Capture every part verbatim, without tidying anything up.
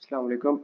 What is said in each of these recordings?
अस्सलाम वालेकुम।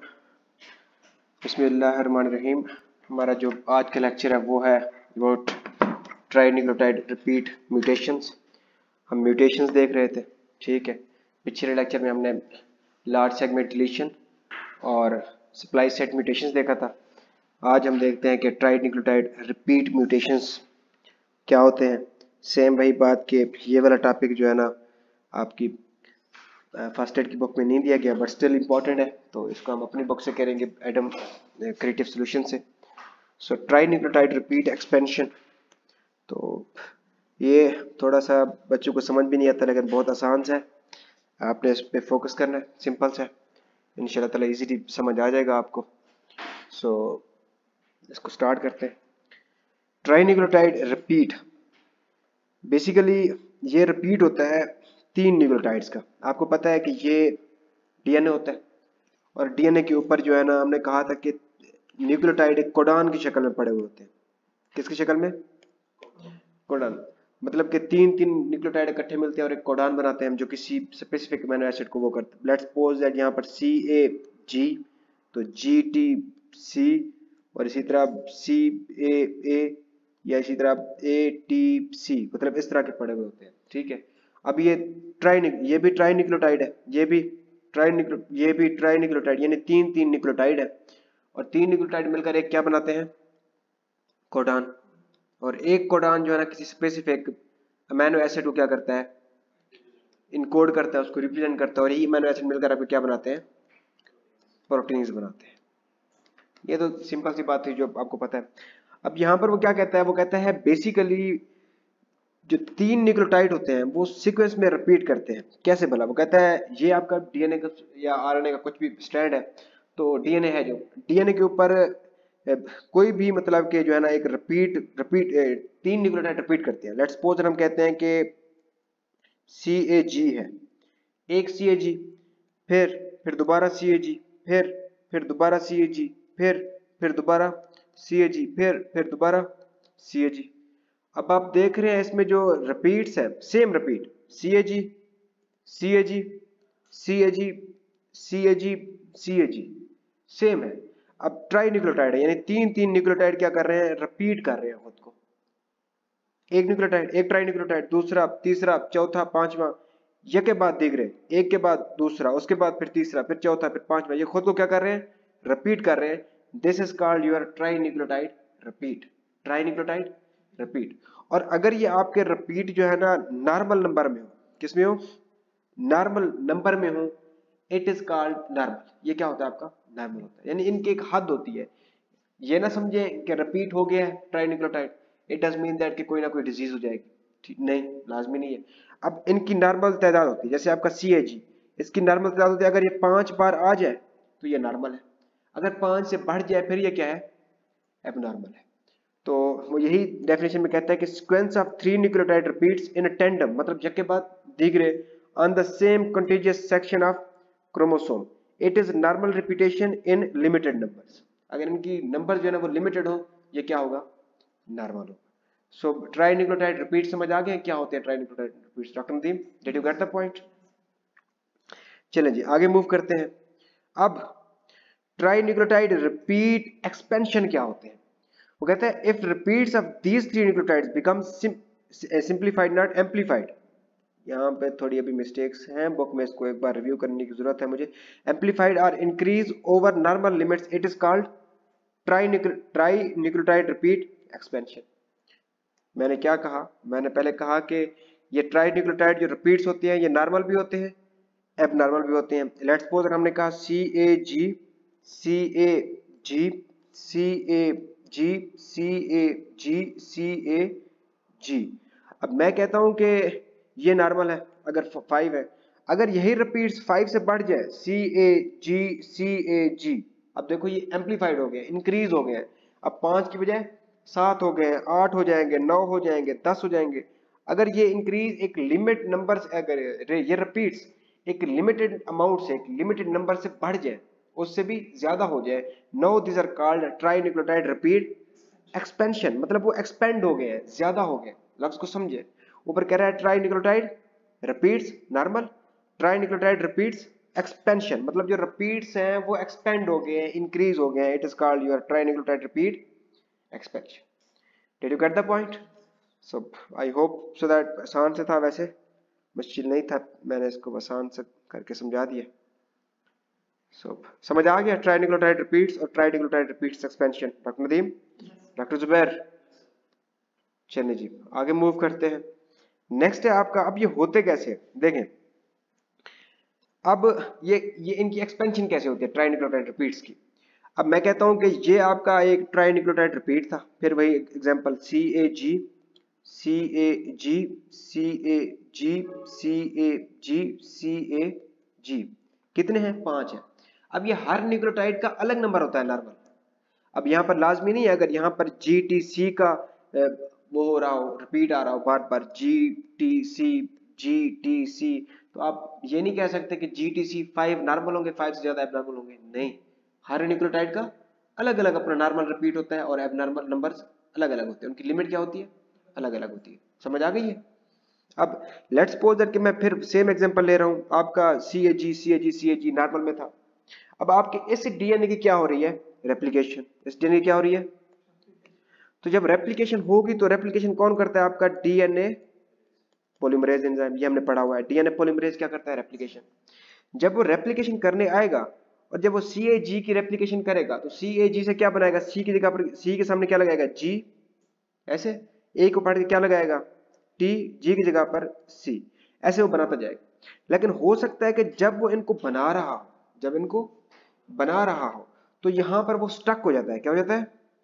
बिस्मिल्लाहिर्रहमानिर्रहीम। हमारा जो आज का लेक्चर है वो है अबाउट ट्राइन्यूक्लियोटाइड रिपीट म्यूटेशंस। हम म्यूटेशंस देख रहे थे, ठीक है। पिछले लेक्चर में हमने लार्ज सेगमेंट डिलीशन और सप्लाई सेट म्यूटेशंस देखा था। आज हम देखते हैं कि ट्राइन्यूक्लियोटाइड रिपीट म्यूटेशंस क्या होते हैं। सेम वही बात कि ये वाला टॉपिक जो है ना आपकी फर्स्ट एड की बुक में नहीं दिया गया, बट स्टिल इम्पॉर्टेंट है, तो इसको हम अपनी बुक से करेंगे, एडम क्रिएटिव सॉल्यूशन से। सो ट्राइन्यूक्लियोटाइड रिपीट एक्सपेंशन, तो ये थोड़ा सा बच्चों को समझ भी नहीं आता, लेकिन बहुत आसान सा है। आपने इस पे फोकस करना है, सिंपल सा है, इंशाल्लाह ताला इजीली समझ आ जाएगा आपको। सो so, इसको स्टार्ट करते हैं। ट्राइन्यूक्लियोटाइड रिपीट, बेसिकली ये रिपीट होता है तीन न्यूक्लियोटाइड्स का। आपको पता है कि ये डीएनए होता है, और डीएनए के ऊपर जो है ना हमने कहा था कि न्यूक्लियोटाइड एक कोडान की शक्ल में पड़े हुए होते हैं। किसकी शक्ल में? कोडान। मतलब कि तीन तीन न्यूक्लियोटाइड इकट्ठे मिलते हैं और एक कोडान बनाते हैं हम, जो किसी स्पेसिफिक अमीनो एसिड को वो करते हैं। लेट्स सपोज दैट यहाँ पर सी ए जी, तो जी टी सी, और इसी तरह सी ए ए, या इसी तरह ए टी सी, मतलब इस तरह के पड़े हुए होते हैं, ठीक है। अब ये ट्राई ये भी ट्राई न्यूक्लियोटाइड है, ये भी ट्राई ये भी ट्राई न्यूक्लियोटाइड, यानी तीन तीन न्यूक्लियोटाइड है, और तीन न्यूक्लियोटाइड मिलकर एक क्या बनाते हैं? कोडान। और एक कोडान जो है ना किसी स्पेसिफिक अमीनो एसिड को क्या करता है? इनकोड करता है, उसको रिप्रेजेंट करता है, और यही अमीनो एसिड मिलकर आपको क्या बनाते हैं? प्रोटीन्स बनाते हैं। ये तो सिंपल सी बात थी जो आपको पता है। अब यहाँ पर वो क्या कहता है? वो कहता है बेसिकली जो तीन न्यूक्लियोटाइड होते हैं वो सीक्वेंस में रिपीट करते हैं। कैसे भला? वो कहता है ये आपका डीएनए का या आरएनए का कुछ भी स्ट्रैंड है, तो डीएनए है, जो डीएनए के ऊपर कोई भी मतलब कि जो है ना एक रिपीट रिपीट तीन न्यूक्लियोटाइड रिपीट करते हैं। लेट्स सपोज हम कहते हैं कि सी ए जी है, एक सी ए जी, फिर फिर दोबारा सी ए जी, फिर फिर दोबारा सी ए जी, फिर फिर दोबारा सी ए जी, फिर फिर दोबारा सी ए जी। अब आप देख रहे हैं इसमें जो रिपीट्स है, same repeat, C A G, C A G, C A G, C A G, C A G, same है। अब ट्राई न्यूक्लियोटाइड है, यानी तीन तीन न्यूक्लियोटाइड क्या कर रहे हैं? रिपीट कर रहे हैं खुद को। एक न्यूक्लियोटाइड, एक ट्राई न्यूक्लियोटाइड, दूसरा, तीसरा, चौथा, पांचवा, ये के बाद देख रहे हैं, एक के बाद दूसरा, उसके बाद फिर तीसरा, फिर चौथा, फिर पांचवा, ये खुद को क्या कर रहे हैं? रिपीट कर रहे हैं। This is called your trinucleotide repeat. Trinucleotide repeat. और अगर ये आपके रिपीट जो है ना नॉर्मल नंबर में हो, किसमें हो? नॉर्मल नंबर में हो, इट इज कॉल्ड नॉर्मल। ये क्या होता है आपका? नॉर्मल होता है, यानी इनकी एक हद होती है। ये ना समझे कि रिपीट हो गया है trinucleotide, it does mean that कि कोई ना कोई डिजीज हो जाएगी, ठीक नहीं, लाजमी नहीं है। अब इनकी नॉर्मल तादाद होती है, जैसे आपका सी ए जी, इसकी नॉर्मल तादाद होती है, अगर ये पांच बार आ जाए तो ये नॉर्मल है, अगर पांच से बढ़ जाए फिर ये क्या है? एबनॉर्मल है। तो वो यही डेफिनेशन में कहता है कि sequence of three nucleotide repeats in a tandem, मतलब जब के बाद दीगरे on the same contiguous section of chromosome, it is normal repetition in limited numbers. अगर इनकी नंबर जो है ना वो लिमिटेड हो, ये क्या होगा? नॉर्मल होगा। सो ट्राई न्यूक्लियोटाइड रिपीट समझ आ गए क्या होते हैं trinucleotide repeats? Doctor Nadeem, did you get the point? चलें जी आगे मूव करते हैं। अब ट्राई न्यूक्लियोटाइड रिपीट एक्सपेंशन क्या होते हैं? वो कहते हैं if repeats of these three nucleotides become simplified not amplified. यहाँ पे थोड़ी अभी मिस्टेक्स हैं बुक में, इसको एक बार रिव्यू करने की जरूरत है मुझे। एम्पलीफाइड और increase over normal limits, it is called tri trinucleotide repeat expansion. मैंने क्या कहा? मैंने पहले कहा कि ये ट्राई न्यूक्लियोटाइड जो रिपीट्स होते हैं ये नॉर्मल भी होते हैं, एबनॉर्मल भी होते हैं। लेट्स सपोज हमने कहा सी A G, C A G, C A G, C A G, C A जी। अब मैं कहता हूं कि ये नॉर्मल है अगर फाइव है, अगर यही रिपीट्स फाइव से बढ़ जाए, सी ए जी, सी ए जी, अब देखो ये एम्पलीफाइड हो गए, इंक्रीज हो गए। अब पांच की बजाय सात हो गए, आठ हो जाएंगे, नौ हो जाएंगे, दस हो जाएंगे। अगर ये इंक्रीज एक लिमिट नंबर, अगर ये रिपीट्स एक लिमिटेड अमाउंट से, एक लिमिटेड नंबर से बढ़ जाए, उससे भी ज्यादा हो जाए, no this are called trinucleotide repeat expansion. मतलब वो एक्सपेंड हो गए, ज्यादा हो गए। लफ्ज को समझे, ऊपर कह रहा है trinucleotide repeats normal, trinucleotide repeats expansion, मतलब जो रिपीट्स हैं वो एक्सपेंड हो गए हैं, इंक्रीज हो गए हैं, it is called your trinucleotide repeat expansion. Did you get the point? So I hope so that आसान से था, वैसे मुश्किल नहीं था, मैंने इसको आसान से करके समझा दिया। सो so, समझ आ गया ट्राइन्यूक्लियोटाइड रिपीट्स और trinucleotide repeats expansion. Doctor Nadeem, doctor Zubair, चलिए जी आगे मूव करते हैं। नेक्स्ट है आपका, अब ये होते कैसे देखें, अब ये ये इनकी एक्सपेंशन कैसे होती है ट्राइन्यूक्लियोटाइड रिपीट्स की। अब मैं कहता हूं कि ये आपका एक ट्राइन्यूक्लियोटाइड रिपीट था, फिर वही example C A G C A G C A G C A G C A जी, कितने हैं? पांच है। अब ये हर न्यूक्लियोटाइड का अलग नंबर होता है नॉर्मल। अब यहाँ पर लाजमी नहीं है, अगर यहाँ पर जी टी सी का वो हो रहा हो, रिपीट आ रहा हो बार बार जी टी सी जी टी सी, तो आप ये नहीं कह सकते कि G T C five normal होंगे, फाइव से ज्यादा एबनॉर्मल होंगे, नहीं, हर न्यूक्लियोटाइड का अलग अलग अपना नॉर्मल रिपीट होता है और एबनॉर्मल नंबर्स अलग अलग होते हैं, उनकी लिमिट क्या होती है? अलग अलग होती है। समझ आ गई है? अब लेट्स सपोज दैट कि मैं फिर सेम एग्जांपल ले रहा हूं, आपका सी A G C A G C A ji normal में था। अब आपके इस डीएनए की क्या हो रही है? रेप्लिकेशन। इस डीएनए की क्या हो रही है? तो जब रेप्लिकेशन होगी तो रेप्लिकेशन कौन करता है? आपका डीएनए पॉलीमरेज एंजाइम, ये हमने पढ़ा हुआ है। डीएनए पॉलीमरेज क्या करता है? रेप्लिकेशन। जब वो रेप्लिकेशन करने आएगा और जब वो सी ए जी की रेप्लिकेशन करेगा तो सी ए जी से क्या बनाएगा? सी की जगह पर सी के सामने क्या लगाएगा? जी, ऐसे ए को पढ़ के क्या लगाएगा? टी, जी की जगह पर सी, ऐसे वो बनाता जाएगा। लेकिन हो सकता है कि जब वो इनको बना रहा हो, जब इनको बना रहा हो तो यहां पर वो स्टक हो जाता है। क्या हो जाता है?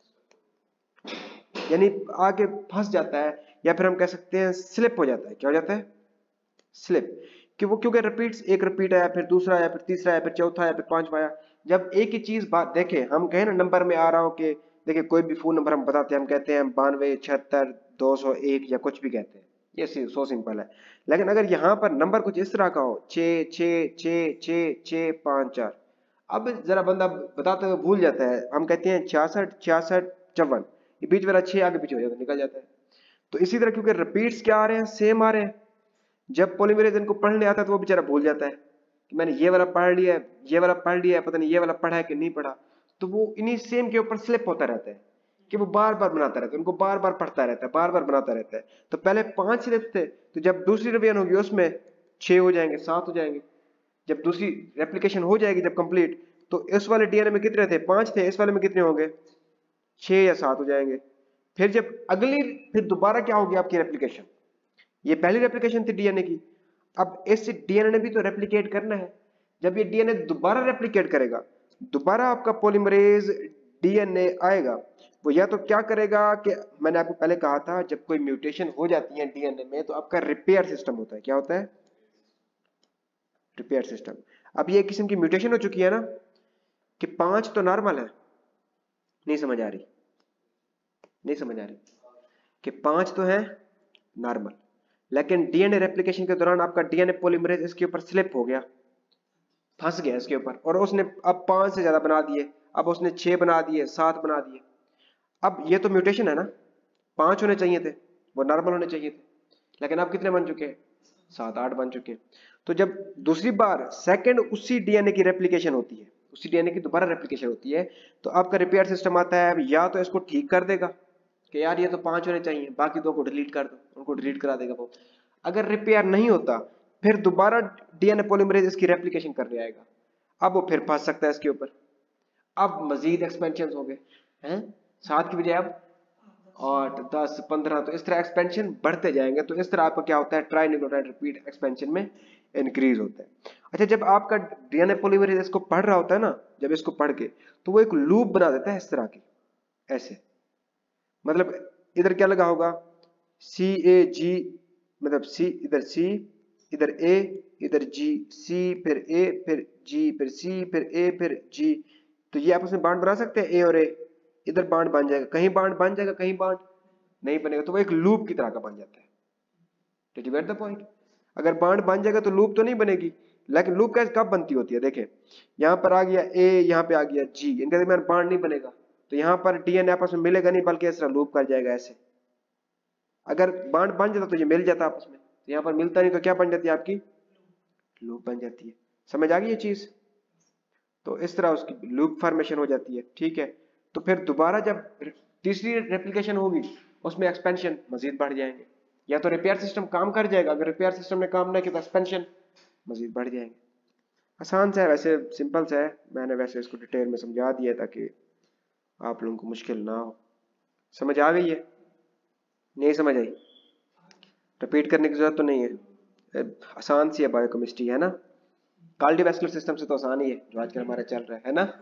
यानी आगे फंस जाता है, या फिर हम कह सकते हैं स्लिप हो जाता है। क्या हो जाता है? स्लिप। कि वो क्योंकि रिपीट्स, एक रिपीट आया, फिर दूसरा आया, फिर तीसरा आया, फिर चौथा आया, फिर पांचवा आया। जब एक ही चीज बात देखे, हम कहें ना नंबर में आ रहा हो कि देखिए कोई भी फोन नंबर हम बताते हैं, हम कहते हैं बानवे छिहत्तर दो सौ एक या कुछ भी कहते हैं, ये सो सिंपल है। लेकिन अगर यहाँ पर नंबर कुछ इस तरह का हो, छः छः छः छः छः पाँच चार, अब जरा बंदा बताते हुए भूल जाता है, हम कहते हैं छियासठ छियासठ चौवन, ये बीच वाला छः आगे पीछे हो जाता है, निकल जाता है। तो इसी तरह क्योंकि रिपीट्स क्या आ रहे हैं? सेम आ रहे हैं। जब पॉलीमरेज इनको पढ़ने आता है तो वो बेचारा भूल जाता है कि मैंने ये वाला पढ़ लिया है, ये वाला पढ़ लिया है, पता नहीं ये वाला पढ़ा है कि नहीं पढ़ा। तो वो इन्हीं सेम के ऊपर स्लिप होता रहता है कि वो बार बार बनाता रहता है, उनको बार बार पढ़ता रहता है, बार बार बनाता रहता है। तो पहले पांच स्लिप थे, तो जब दूसरी रिवीजन होगी उसमें छह हो जाएंगे, सात हो जाएंगे। जब दूसरी रेप्लिकेशन हो जाएगी जब कंप्लीट, तो इस वाले डीएनए में कितने थे? पांच थे, इस वाले में कितने होंगे? छह या सात हो जाएंगे। फिर जब अगली, फिर दोबारा क्या होगी आपकी रेप्लिकेशन? ये पहली रेप्लिकेशन थी डीएनए की, अब इस डीएनए ने भी तो रेप्लिकेट करना है। जब ये डीएनए दोबारा रेप्लिकेट करेगा, दोबारा आपका पॉलीमरेज डीएनए आएगा, वो या तो क्या करेगा कि मैंने आपको पहले कहा था जब कोई म्यूटेशन हो जाती है डीएनए में तो आपका रिपेयर सिस्टम होता है। क्या होता है? Repair system. अब ये किस्म की म्यूटेशन हो चुकी है ना कि पांच तो नॉर्मल है, नहीं समझ आ रही? नहीं समझ आ रही कि पांच तो है नॉर्मल, लेकिन डीएनए रेप्लिकेशन के दौरान आपका डीएनए पॉलीमरेज इसके ऊपर स्लिप हो गया, फंस गया इसके ऊपर, और उसने अब पांच से ज्यादा बना दिए, अब उसने छह बना दिए, सात बना दिए। अब ये तो म्यूटेशन है ना, पांच होने चाहिए थे, वो नॉर्मल होने चाहिए थे, लेकिन अब कितने बन चुके हैं? सात आठ बन चुके हैं। तो जब दूसरी बार सेकंड उसी डीएनए की रेप्लिकेशन होती है, उसी डीएनए की दोबारा रेप्लिकेशन होती है, तो आपका रिपेयर सिस्टम आता है, अब या तो इसको ठीक कर देगा कि यार ये तो पांच होने चाहिए, बाकी दो को डिलीट कर दो, उनको डिलीट करा देगा वो। अगर रिपेयर नहीं होता फिर दोबारा डीएनए पॉलीमरेज इसकी रेप्लिकेशन करने आएगा, अब वो फिर फंस सकता है इसके ऊपर। अब मजीद एक्सपेंशन हो गए हैं, सात की बजाय अब आठ दस पंद्रह, तो इस तरह एक्सपेंशन बढ़ते जाएंगे। तो इस तरह आपका क्या होता है? ट्राइन्यूक्लियोटाइड रिपीट एक्सपेंशन में इंक्रीज होता है। अच्छा, जब आपका डीएनए पॉलीमरेज इसको पढ़ रहा होता है ना, जब इसको पढ़ के तो वो एक लूप बना देता है इस तरह की, ऐसे, मतलब इधर क्या लगा होगा? सी ए जी, मतलब सी, इधर सी, इधर ए, इधर जी, सी फिर ए फिर जी फिर सी फिर ए फिर जी। तो ये आपस में बांड बना सकते हैं, ए और ए, इधर बांड बन जाएगा, कहीं बांड बन जाएगा, कहीं बांड नहीं बनेगा, तो वो एक लूप की तरह का बन जाता है। Did you get the point? अगर बांड बन जाएगा तो लूप तो नहीं बनेगी, लेकिन लूप कैसे कब बनती होती है? देखें, यहां पर आ गया ए, यहां पे आ गया जी, इनके दरमियान बांड नहीं बनेगा, तो यहां पर डीएनए आपस में मिलेगा नहीं, बल्कि इस तरह लूप कर जाएगा ऐसे। अगर बांड बन जाता तो ये मिल जाता आपस में, तो यहां पर मिलता नहीं, तो क्या बन जाती है आपकी? लूप बन जाती है। समझ आ गई ये चीज? तो इस तरह उसकी लूप फॉर्मेशन हो जाती है, ठीक है। तो फिर दोबारा जब तीसरी रेप्लिकेशन होगी उसमें एक्सपेंशन मजीद बढ़ जाएंगे, या तो रिपेयर सिस्टम काम कर जाएगा, अगर रिपेयर सिस्टम ने काम नहीं किया तो एक्सपेंशन मजीद बढ़ जाएंगे। आसान सा है वैसे, सिंपल सा है, मैंने वैसे इसको डिटेल में समझा दिया ताकि आप लोगों को मुश्किल ना हो। समझ आ गई है? नहीं समझ आई? रिपीट करने की जरूरत तो नहीं है, आसान सी है बायोकेमिस्ट्री, है ना। कार्डियोवैस्कुलर सिस्टम से तो आसान ही है जो आजकल हमारा चल रहा है, है ना।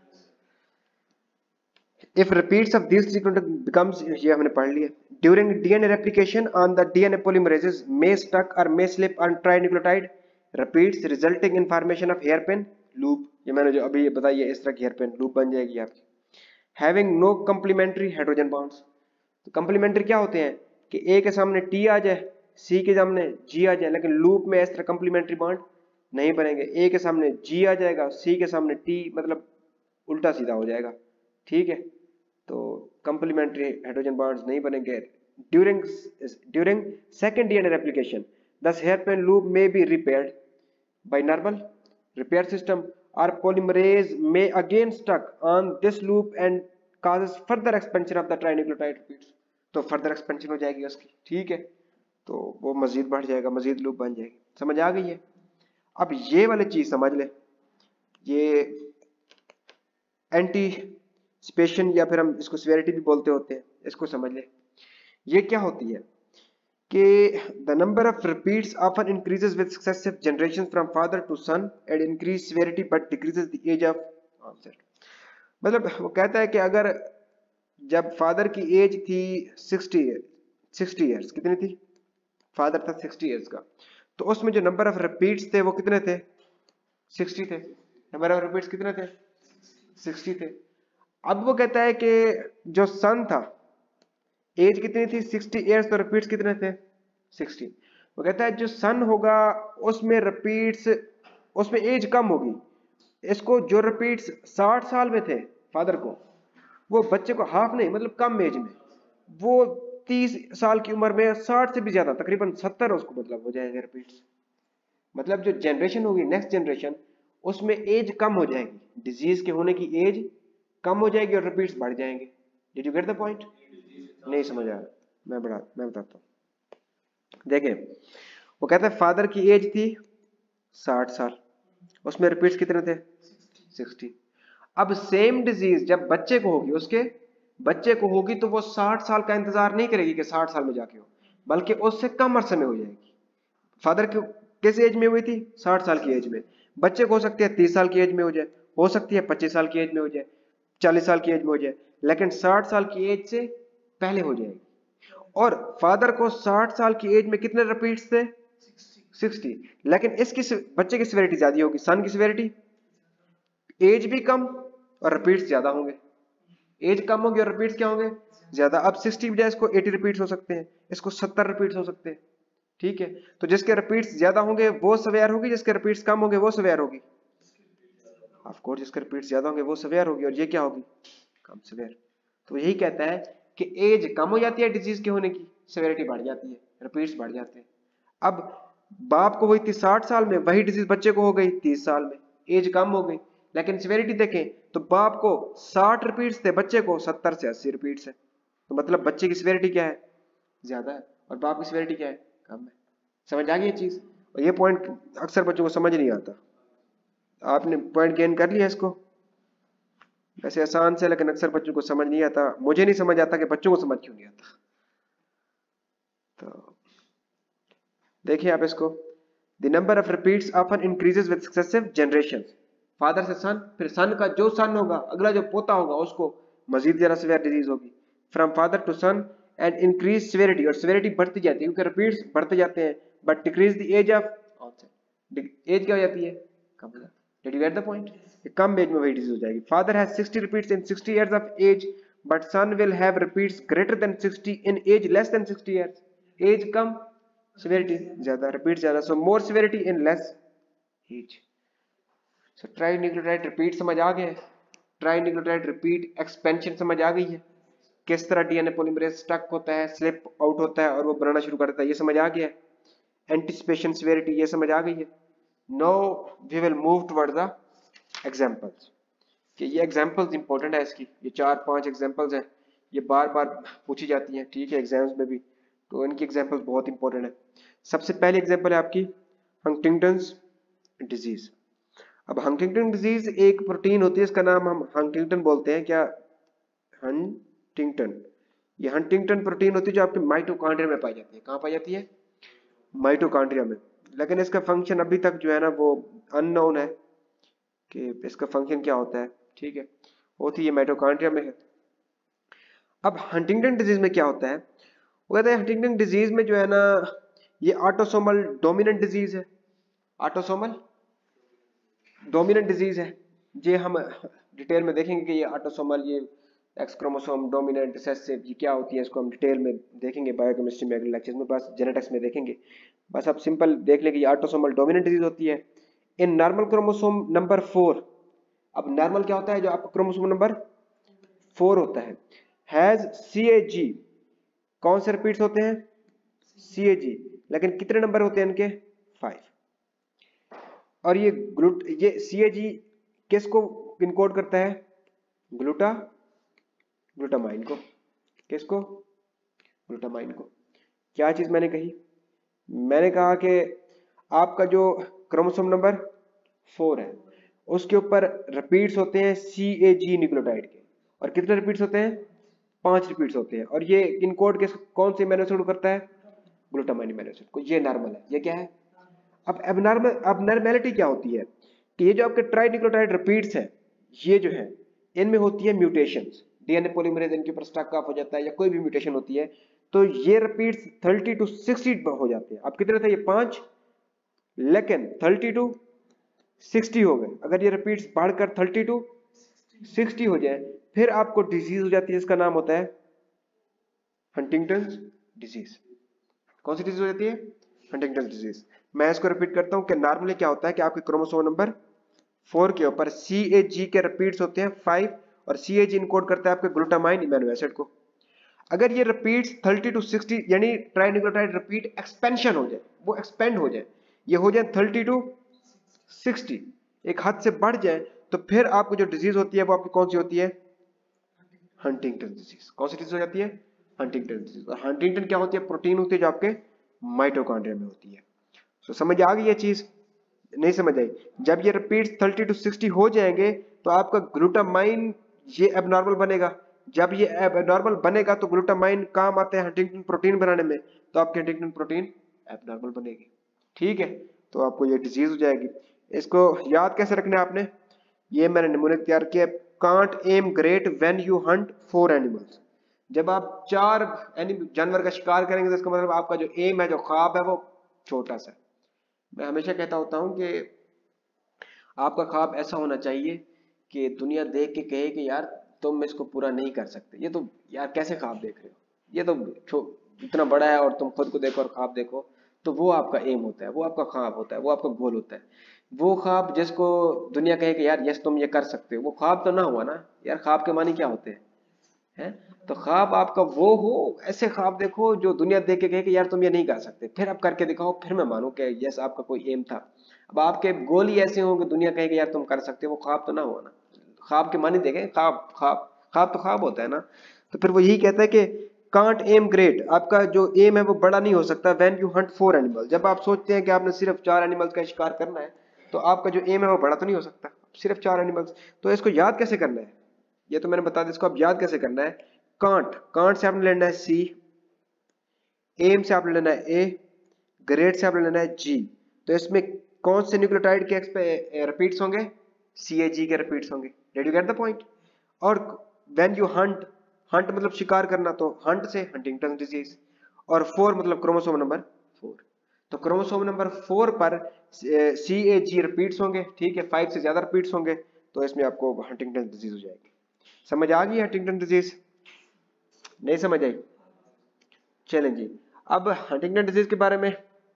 If repeats of these sequence becomes, ये हमने पढ़ लिया, during D N A replication on the D N A polymerases may stuck or may slip on trinucleotide repeats resulting in formation of hairpin loop, ये मैंने जो अभी बताई है इस तरह की hairpin loop बन जाएगी आपकी, having no complementary hydrogen bonds। तो complementary क्या होते हैं कि A के सामने T आ जाए, C के सामने G आ जाए, लेकिन loop में इस तरह complementary bond नहीं बनेंगे, A के सामने G आ जाएगा, C के सामने T, मतलब उल्टा सीधा हो जाएगा, ठीक है। तो कंप्लीमेंट्री हाइड्रोजन बॉन्ड्स नहीं बनेंगे during during second DNA replication, thus hairpin loop may be repaired by normal repair system or polymerase may again stuck on this loop and causes further expansion of the trinucleotide repeats। तो further expansion हो जाएगी उसकी, ठीक है, तो वो मजीद बढ़ जाएगा, मजीद लूप बन जाएगी। समझ आ गई है? अब ये वाली चीज समझ ले, ये एंटी स्पेशन या फिर हम इसको सिवेरिटी भी बोलते होते हैं, इसको समझ ले। ये क्या होती है कि the number of repeats often increases with successive generations from father to son and increase severity but decreases the age of onset. मतलब वो कहता है कि अगर जब फादर की एज थी सिक्सटी सिक्सटी ईयर्स, कितनी थी? फादर था सिक्सटी ईयर्स का, तो उसमें जो नंबर ऑफ रिपीट्स थे वो कितने थे? सिक्सटी थे। नंबर ऑफ रिपीट्स कितने थे? सिक्सटी थे। अब वो कहता है कि जो सन था, एज कितनी थी? सिक्सटी ईयर्स, तो रिपीट्स कितने थे? सिक्सटी। वो कहता है जो सन होगा उसमें रिपीट्स, उसमें एज कम होगी, इसको जो रिपीट्स साठ साल में थे फादर को, वो बच्चे को हाफ नहीं, मतलब कम एज में, वो तीस साल की उम्र में साठ से भी ज्यादा, तकरीबन सत्तर उसको मतलब हो जाएंगे रिपीट्स। मतलब जो जनरेशन होगी, नेक्स्ट जनरेशन, उसमें एज कम हो जाएगी, डिजीज के होने की एज कम हो जाएगी और रिपीट्स बढ़ जाएंगे। Did you get the point? नहीं समझ आ रहा? मैं बड़ा मैं बताता हूँ। देखें, वो कहता है फादर की एज थी साठ साल, उसमें रिपीट्स कितने थे? सिक्सटी। अब सेम डिजीज जब बच्चे को होगी, उसके बच्चे को होगी, तो वो साठ साल का इंतजार नहीं करेगी कि साठ साल में जाके हो, बल्कि उससे कम अरसे में हो जाएगी। फादर की किस एज में हुई थी? साठ साल की एज में। बच्चे को हो सकती है तीस साल की एज में हो जाए, हो सकती है पच्चीस साल की एज में हो जाए, चालीस साल की एज में हो जाए, लेकिन साठ साल की एज से पहले हो जाएगी। और फादर को साठ साल की एज में कितने रिपीट्स थे? सिक्सटी। लेकिन इसकी बच्चे की सिवियरिटी ज्यादा होगी, सन की सिवियरिटी, एज भी कम और रिपीट्स ज्यादा होंगे। एज कम होगी और रिपीट्स क्या होंगे? ज्यादा। अब सिक्सटी बजाय इसको एटी रिपीट्स हो सकते हैं, इसको सत्तर रिपीट्स हो सकते हैं, ठीक है। तो जिसके रिपीट्स ज्यादा होंगे वो सवेयर होगी, जिसके रिपीट्स कम होंगे वो सवेयर होगी। ऑफ कोर्स जिसके रिपीट्स ज्यादा होंगे वो सवेयर होगी, और ये क्या होगी? कम सवेयर। तो यही कहता है कि एज कम हो जाती है डिजीज के होने की, सेवेरिटी बढ़ जाती है, रिपीट्स बढ़ जाते हैं। अब बाप को हुई थी साठ साल में, वही डिजीज बच्चे को हो गई तीस साल में, एज कम हो गई, लेकिन सेवेरिटी देखें तो बाप को साठ रिपीट्स थे, बच्चे को सत्तर से अस्सी रिपीट्स है। तो मतलब बच्चे की सेवेरिटी क्या है? ज्यादा है, और बाप की सेवेरिटी क्या है? कम है। समझ आ गई ये चीज? और ये पॉइंट अक्सर बच्चों को समझ नहीं आता। आपने पॉइंट गेन कर लिया इसको? वैसे आसान से, लेकिन अक्सर बच्चों को समझ नहीं आता। मुझे नहीं समझ आता कि बच्चों को समझ क्यों नहीं आता। तो देखिए आप इसको, the number of repeats often increases with successive generations. Father से सन, फिर सन का जो सन होगा, अगला जो पोता होगा, उसको मजीद ज्यादा सीवियर डिजीज होगी, from father to son and increase severity, और सिवियरिटी बढ़ती जाती है क्योंकि रिपीट्स बढ़ते जाते हैं, but decrease the age of onset. Age क्या हो जाती है? कम हो जाती है। Did you get the point? कम एज में वही डिजीज हो जाएगी। Father has sixty repeats in sixty years of age, but son will have repeats greater than sixty in as less than sixty years. Age कम, severity ज्यादा, repeat ज्यादा, so more severity in less age। So trinucleotide repeat समझ आ गया है? Trinucleotide repeat expansion समझ आ गई है? किस तरह डीएनए पॉलीमरेज स्टक होता है, स्लिप आउट होता है और वो बनाना शुरू कर देता है, ये समझ आ गया है? एंटिसिपेशन सिवियरिटी ये समझ आ गई है? Now we will move toward the examples, कि ये एग्जांपल्स इंपॉर्टेंट है इसकी, ये चार पांच एग्जांपल्स हैं, ये बार बार पूछी जाती हैं, ठीक है, एग्जाम्स में भी, तो इनकी एग्जांपल्स बहुत इंपॉर्टेंट है। सबसे पहली एग्जांपल है आपकी हंटिंगटन्स डिजीज। अब हंटिंगटन डिजीज एक प्रोटीन होती है, इसका नाम हम हंटिंगटन बोलते हैं, क्या, हंटिंगटन। ये हंटिंगटन प्रोटीन होती है जो आपके माइटोकॉन्ड्रिया में पाई जाती है। कहाँ पाई जाती है? माइटोकॉन्ड्रिया में। लेकिन इसका फंक्शन अभी तक जो है ना वो अननोन है कि इसका फंक्शन क्या होता है, ठीक है, होती है माइटोकॉन्ड्रिया में है। अब हंटिंगटन डिजीज में क्या होता है, वो कहते हैं हंटिंगटन डिजीज में जो है ना ये ऑटोसोमल डोमिनेंट डिजीज है, ऑटोसोमल डोमिनेंट डिजीज है। ये हम डिटेल में देखेंगे कि ये ऑटोसोमल, ये एक्स क्रोमोसोम डोमिनेंट रिसेसिव, ये क्या होती है, इसको हम डिटेल में देखेंगे बायोकेमिस्ट्री में अगले लेक्चर में, बस जेनेटिक्स में देखेंगे। बस आप सिंपल देख लें कि ये ऑटोसोमल डोमिनेंट डिजीज होती है in normal chromosome number four. अब नॉर्मल क्या होता है, जो आपका क्रोमोसोम नंबर फोर होता है, हैज सी ए जी, कौन से रिपीट्स होते हैं, सी ए जी, लेकिन कितने नंबर होते हैं इनके, फाइव। और ये ग्लूट ये सी ए जी किसको इनकोड करता है, ग्लूटा ग्लूटामाइन को, किसको, ग्लूटामाइन को। क्या चीज मैंने कही, मैंने कहा कि आपका जो क्रोमोसोम नंबर फोर है उसके ऊपर रिपीट्स होते हैं सी ए जी न्यूक्लियोटाइड के, और कितने रिपीट्स होते हैं, पांच रिपीट्स होते हैं, और ये इनकोड किस कौन से अमीनो एसिड करता है, ग्लूटामाइन अमीनो एसिड को। ये नॉर्मल है, ये क्या है। अब एबनॉर्मल एबनॉर्मेलिटी क्या होती है कि ये जो आपके ट्राई न्यूक्लियोटाइड रिपीट्स हैं, ये जो है इनमें होती है म्यूटेशंस, डीएनए पॉलीमरेज इनके ऊपर स्टक ऑफ हो जाता है या कोई भी म्यूटेशन होती है, तो ये रिपीट्स थर्टी टू सिक्सटी हो जाते हैं। अब कितने थे ये, पांच, लेकिन थर्टी टू सिक्सटी हो गए। अगर ये रिपीट्स बढ़कर थर्टी टू सिक्सटी हो जाए फिर आपको डिजीज हो जाती है, इसका नाम होता है हंटिंगटन डिजीज। कौन सी डिजीज हो जाती है, हंटिंगटन डिजीज। मैं इसको रिपीट करता हूं कि नॉर्मली क्या होता है कि आपके क्रोमोसोम नंबर फोर के ऊपर सी ए जी के रिपीट्स होते हैं फाइव, और सी ए जी इनकोड करता है आपके ग्लूटामाइन अमीनो एसिड को। अगर ये रिपीट्स थर्टी टू सिक्सटी यानी ट्राइन्यूक्लियोटाइड रिपीट एक्सपेंशन हो जाए, वो एक्सपेंड हो जाए, ये हो जाए थर्टी टू सिक्सटी, एक हद से बढ़ जाए, तो फिर आपको जो डिजीज होती है वो आपकी कौन सी होती है, हंटिंगटन डिजीज। कौन सी डिजीज हो जाती है, हंटिंगटन डिजीज। और हंटिंगटन क्या होती है, प्रोटीन होती है जो आपके माइटोकॉन्ड्रिया में होती है। तो समझ आ गई ये चीज, नहीं समझ आई। जब ये रिपीट्स थर्टी टू सिक्सटी हो जाएंगे तो आपका ग्लूटामाइन ये एबनॉर्मल बनेगा। जब ये एबनॉर्मल बनेगा तो ग्लूटामाइन काम आते हैं हंटिंगटन प्रोटीन बनाने में, तो आपकी हंटिंगटन प्रोटीन एबनॉर्मल बनेगी, ठीक है, तो आपको ये डिजीज हो जाएगी। इसको याद कैसे रखना है आपने, ये मैंने नमूने तैयार किया। Can't M great when you hunt four animals. जब आप चार जानवर का शिकार करेंगे तो इसका मतलब आपका जो एम है, जो ख्वाब है, वो छोटा सा है। मैं हमेशा कहता होता हूं कि आपका ख्वाब ऐसा होना चाहिए कि दुनिया देख के कहे कि यार तुम इसको पूरा नहीं कर सकते, ये तो यार कैसे ख्वाब देख रहे हो, ये तो इतना बड़ा है और तुम खुद को देखो और ख्वाब देखो, तो वो आपका एम होता है, वो आपका ख्वाब होता है, वो आपका गोल होता है। वो ख्वाब जिसको दुनिया कहे कि यार यस तुम ये कर सकते हो, वो ख्वाब तो ना हुआ ना यार। ख्वाब के मानी क्या होते हैं है? तो ख्वाब आपका वो हो, ऐसे ख्वाब देखो जो दुनिया देख के कहे कि यार तुम ये नहीं कर सकते, फिर आप करके दिखाओ, फिर मैं मानूं कि यस आपका कोई एम था। अब आपके गोल ही ऐसे हो कि दुनिया कहे कि यार तुम कर सकते हो, वो ख्वाब तो ना हुआ ना। ख्वाब के मानी देखें, ख्वाब ख्वाब ख्वाब तो ख्वाब होता है ना। तो फिर वो यही कहता है कि कांट एम ग्रेट, आपका जो एम है वो बड़ा नहीं हो सकता when you hunt four animal. जब आप सोचते हैं कि आपने सिर्फ चार एनिमल्स का शिकार करना है, तो आपका जो एम है वो बड़ा तो नहीं हो सकता, सिर्फ चार एनिमल्स। तो इसको याद कैसे करना है, ये तो मैंने बता दिया, इसको आप याद कैसे करना है। कांट, कांट से आपने लेना है सी, एम से आपने लेना है ए, ग्रेड से आपने लेना है जी। तो इसमें कौन से न्यूक्लियोटाइड के रिपीट्स होंगे, सी ए जी के रिपीट्स होंगे। Did you get the point. और व्हेन यू हंट, हंट मतलब शिकार करना, तो हंट से हंटिंगटन डिजीज, और फोर मतलब क्रोमोसोम नंबर फोर। तो क्रोमोसोम नंबर फोर पर सी ए जी रिपीट्स होंगे, ठीक है, फाइव से ज्यादा रिपीट्स होंगे, तो इसमें आपको हंटिंगटन डिजीज हो जाएगी। समझ आ गई हंटिंगटन डिजीज, नहीं समझ आई। चलें जी, अब हंटिंगटन डिजीज के बारे में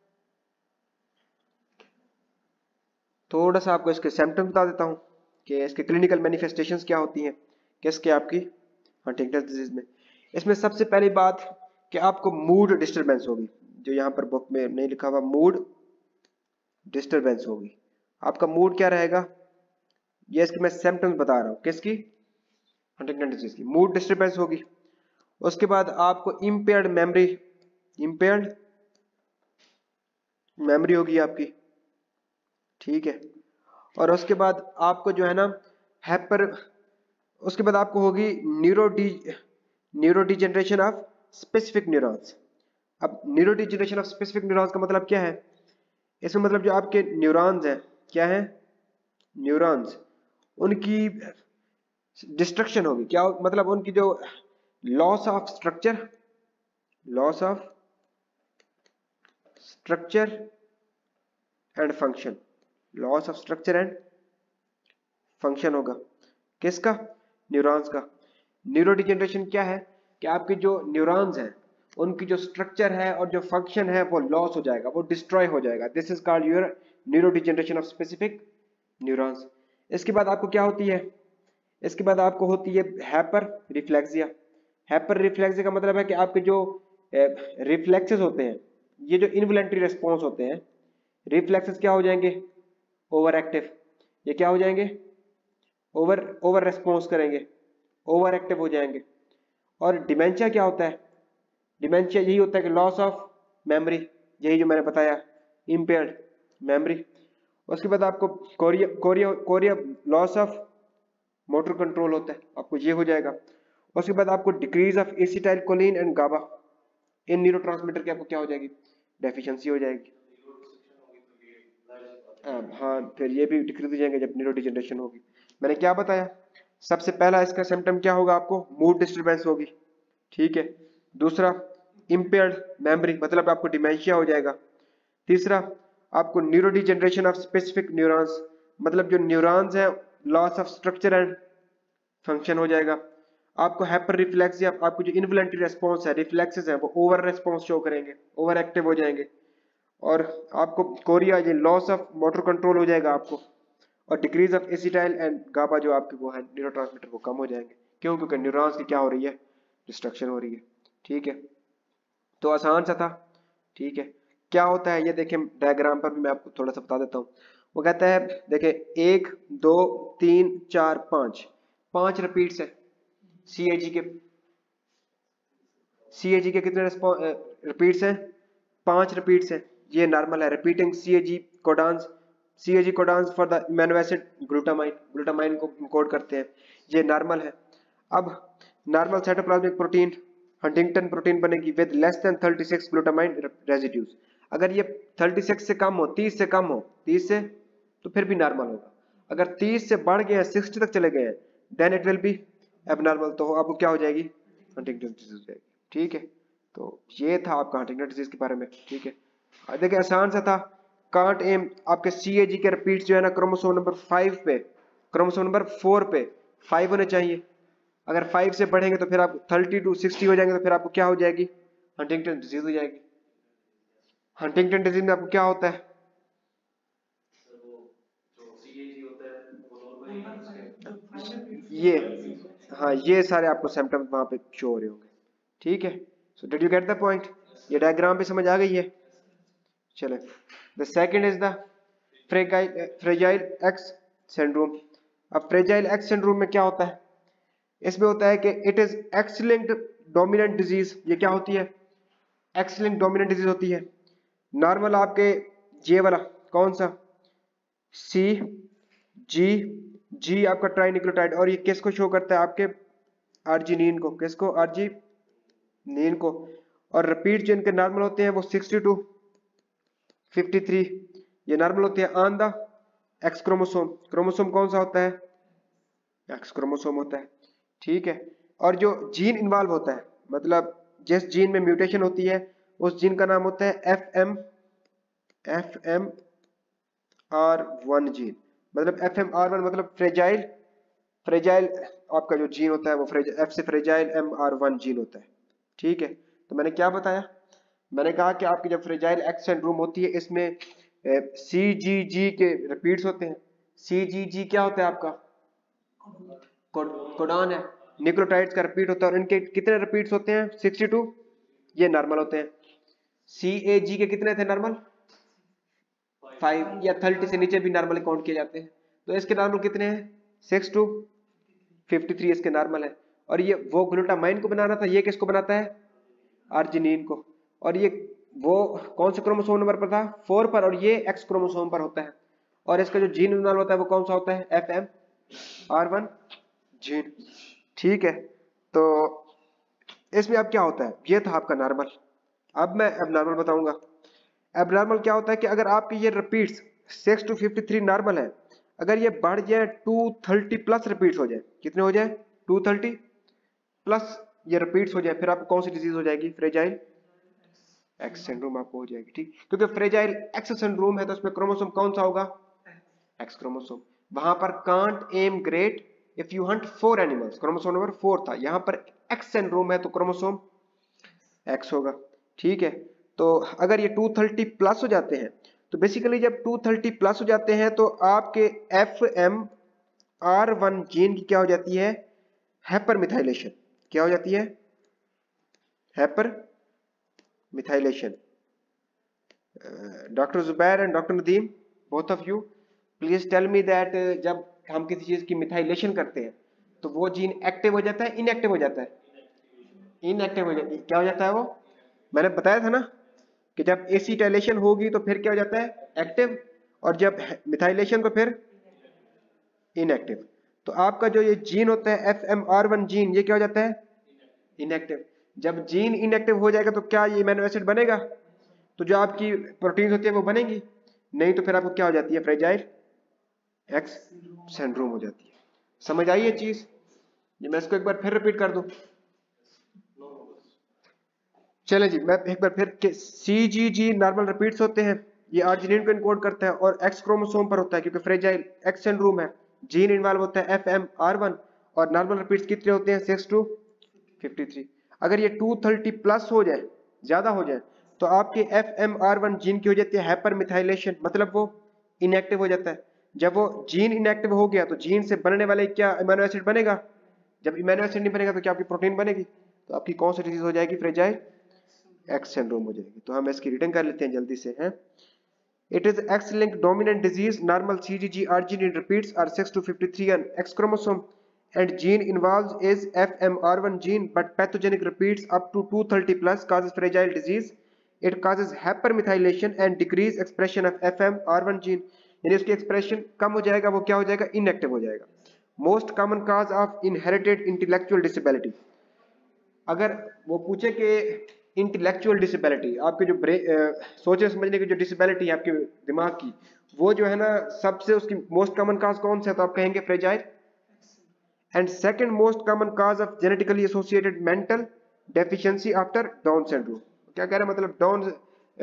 थोड़ा सा आपको इसके सिम्टम्स बता देता हूं कि इसके क्लिनिकल मैनिफेस्टेशंस क्या होती हैं किसके, आपकी हंटिंगटन डिजीज में। इसमें सबसे पहली बात कि आपको मूड डिस्टरबेंस होगी, जो यहां पर बुक में नहीं लिखा हुआ, मूड डिस्टरबेंस होगी। आपका मूड क्या रहेगा, ये इसकी मैं सिम्टम्स बता रहा हूँ, किसकी, हंटिंगटन डिजीज की, मूड डिस्टर्बेंस होगी। उसके बाद आपको इम्पेयर्ड मेमोरी, इम्पेयर्ड मेमोरी होगी आपकी, ठीक है। और उसके बाद आपको जो है ना हैपर, उसके बाद आपको होगी neuro de neuro degeneration of specific neurons. अब neuro degeneration of specific neurons का मतलब क्या है, इसमें मतलब जो आपके न्यूरॉन्स हैं, क्या है, न्यूरॉन्स, उनकी डिस्ट्रक्शन होगी। क्या मतलब, उनकी जो loss of structure, loss of structure and function, loss of structure and function होगा, किसका, न्यूरॉन्स का। न्यूरोडिजेनरेशन क्या है कि आपके जो न्यूरॉन्स हैं उनकी जो स्ट्रक्चर है और जो फंक्शन है वो लॉस हो जाएगा, वो डिस्ट्रॉय हो जाएगा। This is called your neurodegeneration of specific neurons. इसके बाद आपको क्या होती है, इसके बाद आपको होती है हैपर रिफ्लेक्सिया। हैपर रिफ्लेक्सिया का मतलब है कि आपके जो रिफ्लेक्सेस होते हैं, ये जो इनवॉलंटरी रिस्पॉन्स होते हैं, रिफ्लेक्सेस क्या हो जाएंगे, ओवर एक्टिव। ये क्या हो जाएंगे, ओवर ओवर रिस्पॉन्स करेंगे, ओवर एक्टिव हो जाएंगे। और डिमेंशिया क्या होता है, डिमेंशिया यही होता है कि लॉस ऑफ मेमोरी, यही जो मैंने बताया, इम्पेयर्ड मेमोरी। उसके बाद आपको chorea chorea chorea loss of motor control होता है, आपको ये हो जाएगा। उसके बाद आपको decrease of acetylcholine and GABA, इन न्यूरोट्रांसमीटर की आपको क्या हो जाएगी, डेफिशिएंसी हो जाएगी। हाँ, फिर ये भी डिक्रीज हो जाएंगे जब न्यूरोडिजेनरेशन होगी। मैंने क्या बताया, सबसे पहला इसका सिम्टम क्या होगा, आपको मूड डिस्टर्बेंस होगी, ठीक है। दूसरा इम्पेयर्ड मेमोरी, मतलब आपको डिमेंशिया हो जाएगा। तीसरा आपको न्यूरोडिजेनरेशन ऑफ स्पेसिफिक न्यूरॉन्स, मतलब जो न्यूरॉन्स हैं loss of structure and function हो जाएगा। आपको हाइपर रिफ्लेक्सिया, आपको जो इनवॉलंटरी रिस्पॉन्स है, रिफ्लेक्सेस हैं, वो ओवर रिस्पॉन्स शो करेंगे, ओवर एक्टिव हो जाएंगे। और आपको कोरिया, ये लॉस ऑफ मोटर कंट्रोल हो जाएगा आपको। और decrease of acetyl and GABA जो आपके वो है न्यूरोट्रांसमीटर, वो कम हो जाएंगे। क्यों, क्योंकि न्यूरॉन्स की क्या हो रही है, डिस्ट्रक्शन हो रही है, ठीक है। तो आसान सा था, ठीक है। क्या होता है ये देखें, डायग्राम पर भी मैं आपको थोड़ा सा बता देता हूँ। वो कहता है देखें, एक दो तीन चार पाँच, पांच रिपीट्स है सीएजी के, सीएजी के कितने रिपीट्स हैं, पांच रिपीट्स हैं। ये नॉर्मल है, repeating CAG codons, CAG codons for the amino acid glutamine, glutamine को कोड करते हैं, ये नॉर्मल है। अब normal cytoplasmic protein Huntington protein बनेगी with less than thirty six glutamine residues. अगर ये थर्टी सिक्स से कम हो, तीस से कम हो, तीस से, तो फिर भी नॉर्मल होगा। अगर तीस से बढ़ गए हैं, साठ तक चले गए हैं, then it will be abnormal, तो आपको क्या हो जाएगी, हंटिंगटन डिजीज हो जाएगी, ठीक है। तो ये था आपका हंटिंगटन डिजीज के बारे में, ठीक है। देखिए आसान सा था, कांट एम, आपके सीएजी के रिपीट्स जो है ना क्रोमोसोम नंबर फाइव पे, क्रोमोसोम नंबर फोर पे फाइव होने चाहिए। अगर फाइव से बढ़ेंगे तो फिर आप थर्टी टू सिक्सटी हो जाएंगे, तो फिर आपको क्या हो जाएगी, हंटिंगटन डिजीज हो जाएगी। हंटिंगटन डिजीज में आपको क्या होता है, ये, हाँ, ये सारे आपको सिम्टम्स वहां पे शो हो रहे होंगे, ठीक है। So did you get the point, ये डायग्राम भी समझ आ गई है। चले, the second is the fragile X syndrome. अब फ्रेजाइल एक्स सिंड्रोम में क्या होता है, इसमें होता है कि it is X linked dominant disease. ये क्या होती है, एक्स लिंक्ड डोमिनेंट डिजीज होती है। नॉर्मल आपके ये वाला कौन सा, सी जी, जी आपका ट्राइन्यूक्लियोटाइड, और ये किसको शो करता है, आपके आर्जिनिन को, किसको, आर्जिनिन को। और रिपीट जो इनके नॉर्मल होते हैं वो सिक्सटी टू फिफ्टी थ्री, ये नॉर्मल होते हैं on the X chromosome. Chromosome कौन सा होता है, एक्स क्रोमोसोम होता है, ठीक है। और जो जीन इन्वॉल्व होता है, मतलब जिस जीन में म्यूटेशन होती है, उस जीन का नाम होता है F M F M R one gene. मतलब एफ एम आर वन मतलब फ्रेजाइल, फ्रेजाइल आपका जो जीन होता है वो एफ से fragile M R one gene होता है, ठीक है। तो मैंने क्या बताया, मैंने कहा कि आपकी जब फ्रेजाइल एक्स सिंड्रोम होती है, इसमें सी जी जी के रिपीट्स होते हैं। सी जी जी क्या होता है आपका, कोडान है, न्यूक्लियोटाइड्स का रिपीट होता है, और इनके कितने रिपीट्स होते हैं, सिक्सटी टू, ये नॉर्मल होते हैं। सी ए जी के कितने थे नॉर्मल, फाइव या थर्टी से नीचे भी नॉर्मली काउंट किए जाते हैं। तो इसके नॉर्मल कितने हैं? सिक्स टू फिफ्टी थ्री इसके नॉर्मल है। और ये वो ग्लूटामाइन को बनाना था, ये किसको बनाता है? आर्जिनिन को। और ये वो कौन से क्रोमोसोम नंबर पर था? फोर पर, और ये एक्स क्रोमोसोम पर होता है। और इसका जो जीन इन्वॉल्व होता है वो कौन सा होता है? F M R one gene. ठीक है, तो इसमें अब क्या होता है? ये था आपका नॉर्मल। अब मैं एबनॉर्मल बताऊंगा। एबनॉर्मल क्या होता है कि अगर आपके ये repeats six to fifty three normal है, अगर ये बढ़ जाए टू थर्टी प्लस रिपीट्स हो जाए, कितने हो जाए? टू थर्टी प्लस ये रिपीट्स हो जाए, फिर आपको कौन सी डिजीज हो जाएगी? फ्रेजाइल एक्स सिंड्रोम आपको हो जाएगी। ठीक, क्योंकि फ्रेजाइल एक्स सिंड्रोम है तो उसमें क्रोमोसोम कौन सा होगा? X chromosome. वहां पर can't M great if you hunt four animals, chromosome number four था। यहां पर एक्स सिंड्रोम है तो क्रोमोसोम एक्स होगा। ठीक है, तो अगर ये टू थर्टी प्लस हो जाते हैं, तो बेसिकली जब टू थर्टी प्लस हो जाते हैं तो आपके F M R one gene की क्या हो जाती है? Hypermethylation. क्या हो जाती है? Hypermethylation. Doctor Zubair and doctor Nadeem, both of you please tell me that जब हम किसी चीज की मिथाइलेशन करते हैं तो वो जीन एक्टिव हो जाता है, इनएक्टिव हो जाता है? इनएक्टिव हो जाता है। क्या हो जाता है वो? मैंने बताया था ना कि जब एसिटाइलेशन होगी तो फिर क्या हो जाता है? एक्टिव, और जब मिथाइलेशन तो फिर इनएक्टिव। तो आपका जो ये जीन होता है F M R one gene, ये क्या हो जाता है? इनएक्टिव। जब जीन इनएक्टिव हो जाएगा तो क्या ये अमीनो एसिड बनेगा? तो जो आपकी प्रोटीन होती है वो बनेगी नहीं, तो फिर आपको क्या हो जाती है? फ्रेजाइल एक्स सिंड्रोम हो जाती है। समझ आई ये चीज? ये मैं इसको एक बार फिर रिपीट कर दूं। चले जी, मैं एक बार फिर, सी जी जी नॉर्मल रिपीट्स होते हैं, ये आर्जिनिन को इनकोड करता है और एक्स क्रोमोसोम पर होता है क्योंकि फ्रेजाइल एक्स सिंड्रोम है। जीन इन्वॉल्व होता है एफ एम आर वन, और नॉर्मल रिपीट्स कितने होते हैं? Six to fifty three. अगर ये टू थर्टी प्लस हो जाए, ज्यादा हो जाए, तो आपके F M R one gene की हो जाती है हाइपर मिथाइलेशन, मतलब वो इनएक्टिव हो जाता है। जब वो जीन इनएक्टिव हो गया तो जीन से बनने वाले क्या अमीनो एसिड बनेगा? जब अमीनो एसिड नहीं बनेगा तो क्या आपकी प्रोटीन बनेगी? तो आपकी कौन सी डिजीज हो जाएगी? फ्रेजाइल एक्स सिंड्रोम हो जाएगी। तो हम इसकी रिटर्न कर लेते हैं जल्दी से हैं। It is X-linked dominant disease. Normal C G G arginine repeats are six to fifty-three on X chromosome, and gene involved is F M R one gene, but pathogenic repeats up to two thirty plus causes fragile disease. It causes hypermethylation and decreased expression of F M R one gene. यानी उसकी expression कम हो जाएगा, वो क्या हो जाएगा? Inactive हो जाएगा। Most common cause of inherited intellectual disability. अगर वो पूछे कि इंटेलेक्चुअल डिसेबिलिटी, आपके जो सोचने समझने की जो डिसेबिलिटी है आपके दिमाग की, वो जो है ना, सबसे उसकी मोस्ट कॉमन काज कौन सा है? तो आप कहेंगे fragile. And second most common cause of genetically associated mental deficiency after Down syndrome. क्या कह रहा है? मतलब डाउन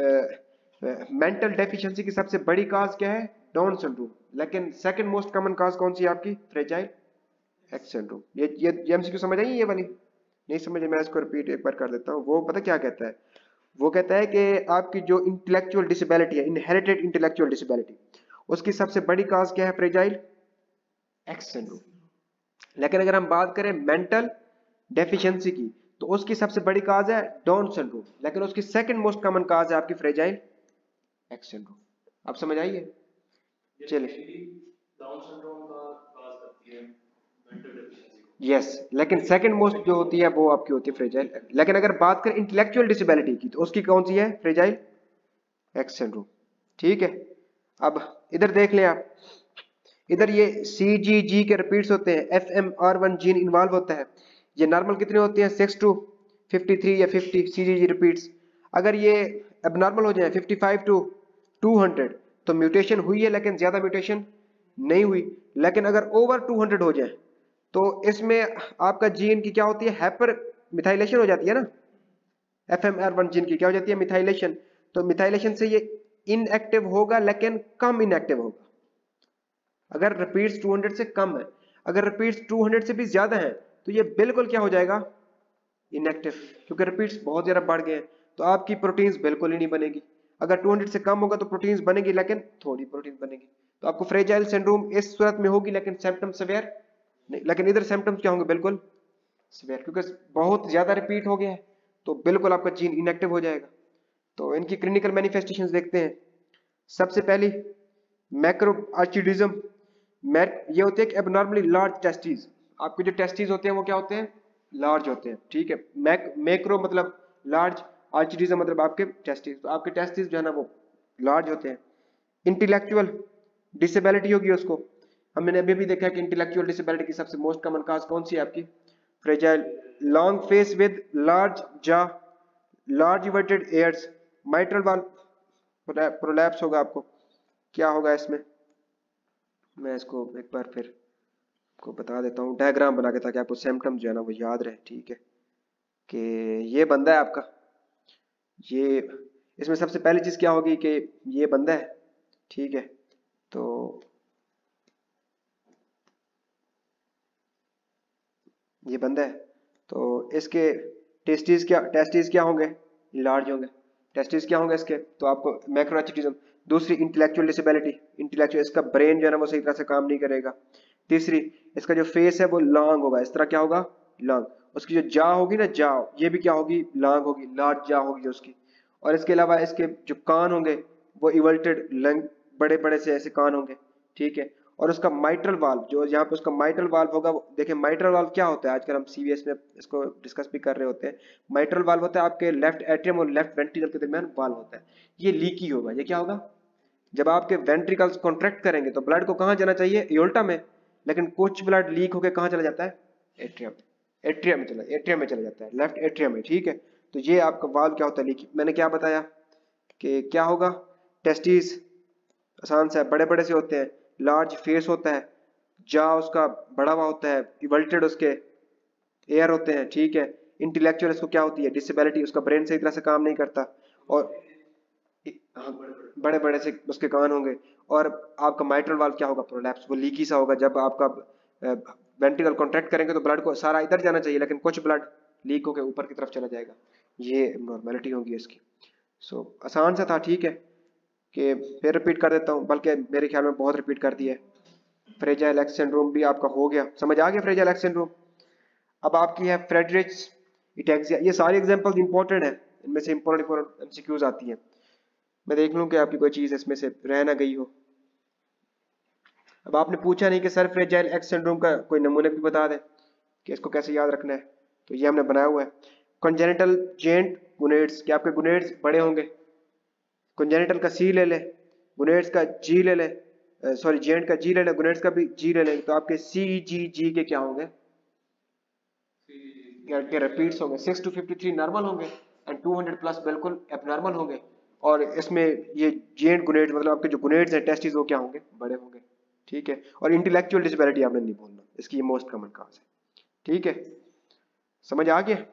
मेंटल डेफिशिएंसी की सबसे बड़ी काज क्या है? Down syndrome. लेकिन सेकंड मोस्ट कॉमन काज कौन सी है आपकी? Fragile X syndrome. ये ये एमसीक्यू समझ आई? ये वाली नहीं समझे, मैं इसको रिपीट एक बार कर देता हूँ। वो पता क्या कहता है? वो कहता है कि आपकी जो इंटेलेक्चुअल डिसेबिलिटी है, इनहेरिटेड इंटेलेक्चुअल डिसेबिलिटी, उसकी सबसे बड़ी काज क्या है? Fragile X syndrome. लेकिन अगर हम बात करें मेंटल डेफिशिएंसी की, तो उसकी सबसे बड़ी काज है डाउन सिंड्रोम, लेकिन उसकी सेकंड मोस्ट कॉमन काज है आपकी फ्रेजाइल एक्स सिंड्रोम। आप समझ आइए? चलिए, डाउन सिंड्रोम का काज करती है मेंटल डेफिशिएंसी। यस yes, लेकिन सेकंड मोस्ट जो होती है वो आपकी होती है फ्रेजाइल। लेकिन अगर बात करें इंटेलेक्चुअल डिसेबिलिटी की, तो उसकी कौन सी है? Fragile X syndrome. ठीक है, अब इधर देख लें आप, इधर ये सी जी जी के रिपीट्स होते हैं, F M R one gene involve होता है। ये नॉर्मल कितने होते हैं? सिक्स टू फिफ्टी थ्री या fifty C G G repeats. अगर ये एबनॉर्मल हो जाए fifty five to two hundred, तो म्यूटेशन हुई है, लेकिन ज्यादा म्यूटेशन नहीं हुई। लेकिन अगर ओवर टू हंड्रेड हो जाए तो इसमें आपका जीन की क्या होती है? हाइपर मिथाइलेशन हो जाती है ना। F M R one gene की क्या हो जाती है? मिथाइलेशन। तो मिथाइलेशन से ये इनएक्टिव होगा, लेकिन कम इनएक्टिव होगा अगर रिपीट्स टू हंड्रेड से कम है। अगर रिपीट्स टू हंड्रेड से भी ज्यादा है तो ये बिल्कुल क्या हो जाएगा? इनएक्टिव, क्योंकि रिपीट्स बहुत ज्यादा बढ़ गए हैं, तो आपकी प्रोटीन्स बिल्कुल ही नहीं बनेगी। अगर टू हंड्रेड से कम होगा तो प्रोटीन्स बनेगी, लेकिन थोड़ी प्रोटीन बनेगी। तो आपको फ्रेजाइल सिंड्रोम इस सूरत में होगी, लेकिन सिम्टम सिवियर नहीं। लेकिन इधर सिम्टम्स क्या होंगे? बिल्कुल सिवियर, क्योंकि बहुत ज्यादा रिपीट हो गया है, तो बिल्कुल आपका जीन इनएक्टिव हो जाएगा। तो इनकी क्लिनिकल मैनिफेस्टेशंस देखते हैं। सबसे पहली मैक्रोआर्चिडिज्म, ये होते हैं एबनॉर्मली लार्ज टेस्टिस। आपके जो टेस्टिस होते हैं वो क्या होते हैं, लार्ज होते हैं, ठीक है। मैक मैक्रो मतलब लार्ज, आर्चिडिज्म मतलब आपके टेस्टिस, तो आपके टेस्टिस जो है ना वो लार्ज होते हैं। इंटेलेक्चुअल डिसेबिलिटी होगी उसको, हमने अभी भी देखा कि इंटेलेक्चुअल डिसेबिलिटी की सबसे मोस्ट कॉमन काज कौन सी है आपकी, fragile long face with large jaw, large everted ears, mitral valve prolapse होगा आपको। क्या होगा इसमें, मैं इसको एक बार फिर को बता देता हूँ डायग्राम बना के, ताकि आपको सिम्टम्स जो है ना वो याद रहे, ठीक है। कि ये बंदा है आपका, ये इसमें सबसे पहली चीज क्या होगी कि ये बंदा है, ठीक है। तो ये बंदा है, तो इसके टेस्टिस क्या टेस्टिस क्या होंगे, लार्ज होंगे। टेस्टिस क्या होंगे इसके, तो आपको मैक्रोआर्चिडिज्म। दूसरी इंटेलेक्चुअल डिसेबिलिटी, इंटेलेक्चुअल इसका ब्रेन जो है ना वो सही तरह से काम नहीं करेगा। तीसरी इसका जो फेस है वो लॉन्ग होगा, इस तरह क्या होगा, लॉन्ग। उसकी जो जा होगी ना, जा ये भी क्या होगी, लॉन्ग होगी, लार्ज जा होगी उसकी। और इसके अलावा इसके जो कान होंगे वो इवल्टेड लंग, बड़े बड़े से ऐसे कान होंगे, ठीक है। और उसका माइट्रल वाल्व, जो यहाँ पे उसका माइट्रल वाल्व होगा, देखिए माइट्रल वाल्व क्या होता है, आजकल हम सीवीएस में इसको डिस्कस भी कर रहे होते हैं। माइट्रल वाल्व होता है आपके लेफ्ट एट्रियम और लेफ्ट वेंट्रिकल के दरमियान वाल्व होता है। ये लीकी होगा, ये क्या होगा, जब आपके वेंट्रिकल्स कॉन्ट्रैक्ट करेंगे तो ब्लड को कहाँ जाना चाहिए, एओर्टा में, लेकिन कुछ ब्लड लीक होकर कहाँ चला जाता है, एट्रियम, एट्रियम में चला एट्रियम में चला जाता है, लेफ्ट एट्रियम में, ठीक है। तो ये आपका वाल्व क्या होता है, लीकी। मैंने क्या बताया कि क्या होगा, टेस्टिस आसान सा है, बड़े बड़े से होते हैं, लार्ज फेस होता है, जा उसका बड़ा हुआ होता है, इवल्टेड उसके एयर होते हैं, ठीक है। इंटेलेक्चुअल इसको क्या होती है, डिसेबिलिटी, उसका ब्रेन सही तरह से काम नहीं करता, और बड़े बड़े से उसके कान होंगे। और आपका माइट्रल वाल्व क्या होगा, प्रोलैप्स, वो लीकी सा होगा। जब आपका वेंट्रिकल कॉन्ट्रैक्ट करेंगे तो ब्लड को सारा इधर जाना चाहिए, लेकिन कुछ ब्लड लीक होकर ऊपर की तरफ चला जाएगा, ये नॉर्मेलिटी होगी इसकी। सो so, आसान सा था, ठीक है। कि फिर रिपीट कर देता हूँ, बल्कि मेरे ख्याल में बहुत रिपीट कर दिया है। फ्रेजाइल एक्स सिंड्रोम भी आपका हो गया, समझ आ गया फ्रेजाइल एक्स सिंड्रोम। अब आपकी है फ्रेडरिक्स इटैक्सिया। ये सारी एग्जांपल्स इंपॉर्टेंट है, इनमें से इंपॉर्टेंट इंपॉर्टेंट एमसीक्यूज आती हैं। मैं देख लूं कि आपकी कोई चीज इसमें से रह ना गई हो। अब आपने पूछा नहीं कि सर फ्रेजाइल एक्स सिंड्रोम का कोई नमूने भी बता दें कि इसको कैसे याद रखना है, तो ये हमने बनाया हुआ है। कंजेनिटल जेंट गुनेड्स, कि आपके गुनेड्स बड़े होंगे, कंजेनिटल का सी ले ले, गुनेड्स का जी ले ले, सॉरी जेंट का जी ले ले, गुनेड्स का भी जी ले ले, तो आपके सी जी जी के क्या होंगे, के रिपीट्स होंगे। Six to fifty three normal होंगे एंड टू हंड्रेड प्लस बिल्कुल एबनॉर्मल होंगे। और इसमें ये जेंट गुनेड्स मतलब आपके जो गुनेड्स हैं टेस्टिस वो क्या होंगे, बड़े होंगे, ठीक है। और इंटेलेक्चुअल डिसेबिलिटी आपने नहीं बोलना, इसकी ये मोस्ट कॉमन काज है, ठीक है। समझ आ गया।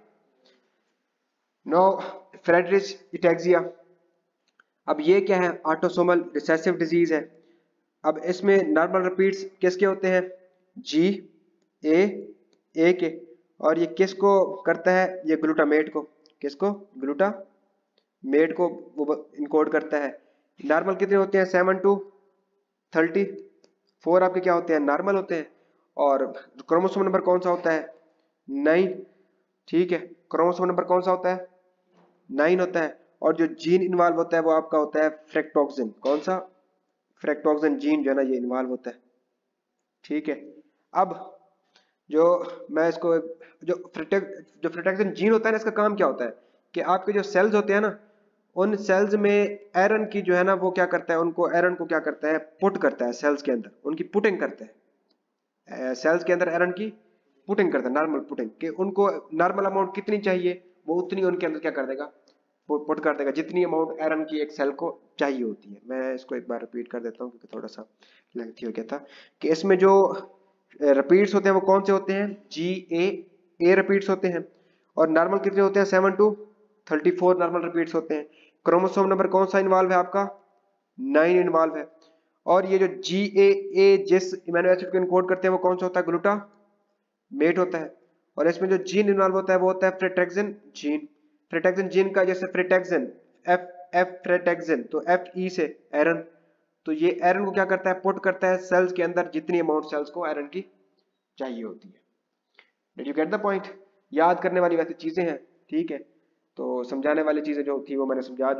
नो फ्रेडरिच इटैक्सिया, अब ये क्या है, ऑटोसोमल रिसेसिव डिजीज है। अब इसमें नॉर्मल रिपीट्स किसके होते हैं, जी ए ए के, और ये किसको करता है, ये ग्लूटामेट को, किसको, ग्लूटामेट को वो इनकोड करता है। नॉर्मल कितने होते हैं, सेवन टू थर्टी फोर आपके क्या होते हैं, नॉर्मल होते हैं। और क्रोमोसोम नंबर कौन सा होता है, नाइन, ठीक है। क्रोमोसोम नंबर कौन सा होता है, नाइन होता है। और जो जीन इन्वॉल्व होता है वो आपका होता है फ्रेक्टोक्सिन, कौन सा, फ्रेक्टोक्सिन जीन जो है ना ये इन्वॉल्व होता है, ठीक है। अब जो मैं इसको जो फ्रेटेक जो फ्रेक्टोक्सिन जीन होता है ना, इसका काम क्या होता है कि आपके जो सेल्स होते हैं ना, उन सेल्स में आयरन की जो है ना वो क्या करता है, उनको आयरन को क्या करता है, पुट करता है सेल्स के अंदर, उनकी पुटिंग करता है, सेल्स के अंदर आयरन की पुटिंग करता है, नॉर्मल पुटिंग, कि उनको नॉर्मल अमाउंट कितनी चाहिए वो उतनी उनके अंदर क्या कर देगा, पुट कर देगा, जितनी अमाउंट आयरन की एक सेल को चाहिए होती है। मैं इसको एक बार रिपीट कर देता हूँ क्योंकि थोड़ा सा लेंथी हो गया था। कि इसमें जो रिपीट्स होते हैं वो कौन से होते हैं, जी ए ए रिपीट्स होते हैं। और नॉर्मल कितने होते हैं, seven to thirty four normal repeats होते हैं। क्रोमोसोम नंबर कौन सा इन्वॉल्व है आपका, नाइन इन्वॉल्व है। और ये जो जी ए ए जिस इम्यूनो एसिड को इनकोड करते हैं वो कौन सा होता है, ग्लूटामेट होता है। और इसमें जो जीन इन्वॉल्व होता है वो होता है फ्रेटेक्सिन जीन। फ्रेटेक्सिन जीन का जैसे फ्रेटेक्सिन एफ एफ फ्रेटेक्सिन, तो एफ ई से आयरन, तो ये आयरन को क्या करता है, पुट करता है सेल्स के अंदर जितनी अमाउंट सेल्स को आयरन की चाहिए होती है। Did you get the point. याद करने वाली वैसे चीजें हैं, ठीक है। तो समझाने वाली चीजें जो थी वो मैंने समझा दी है।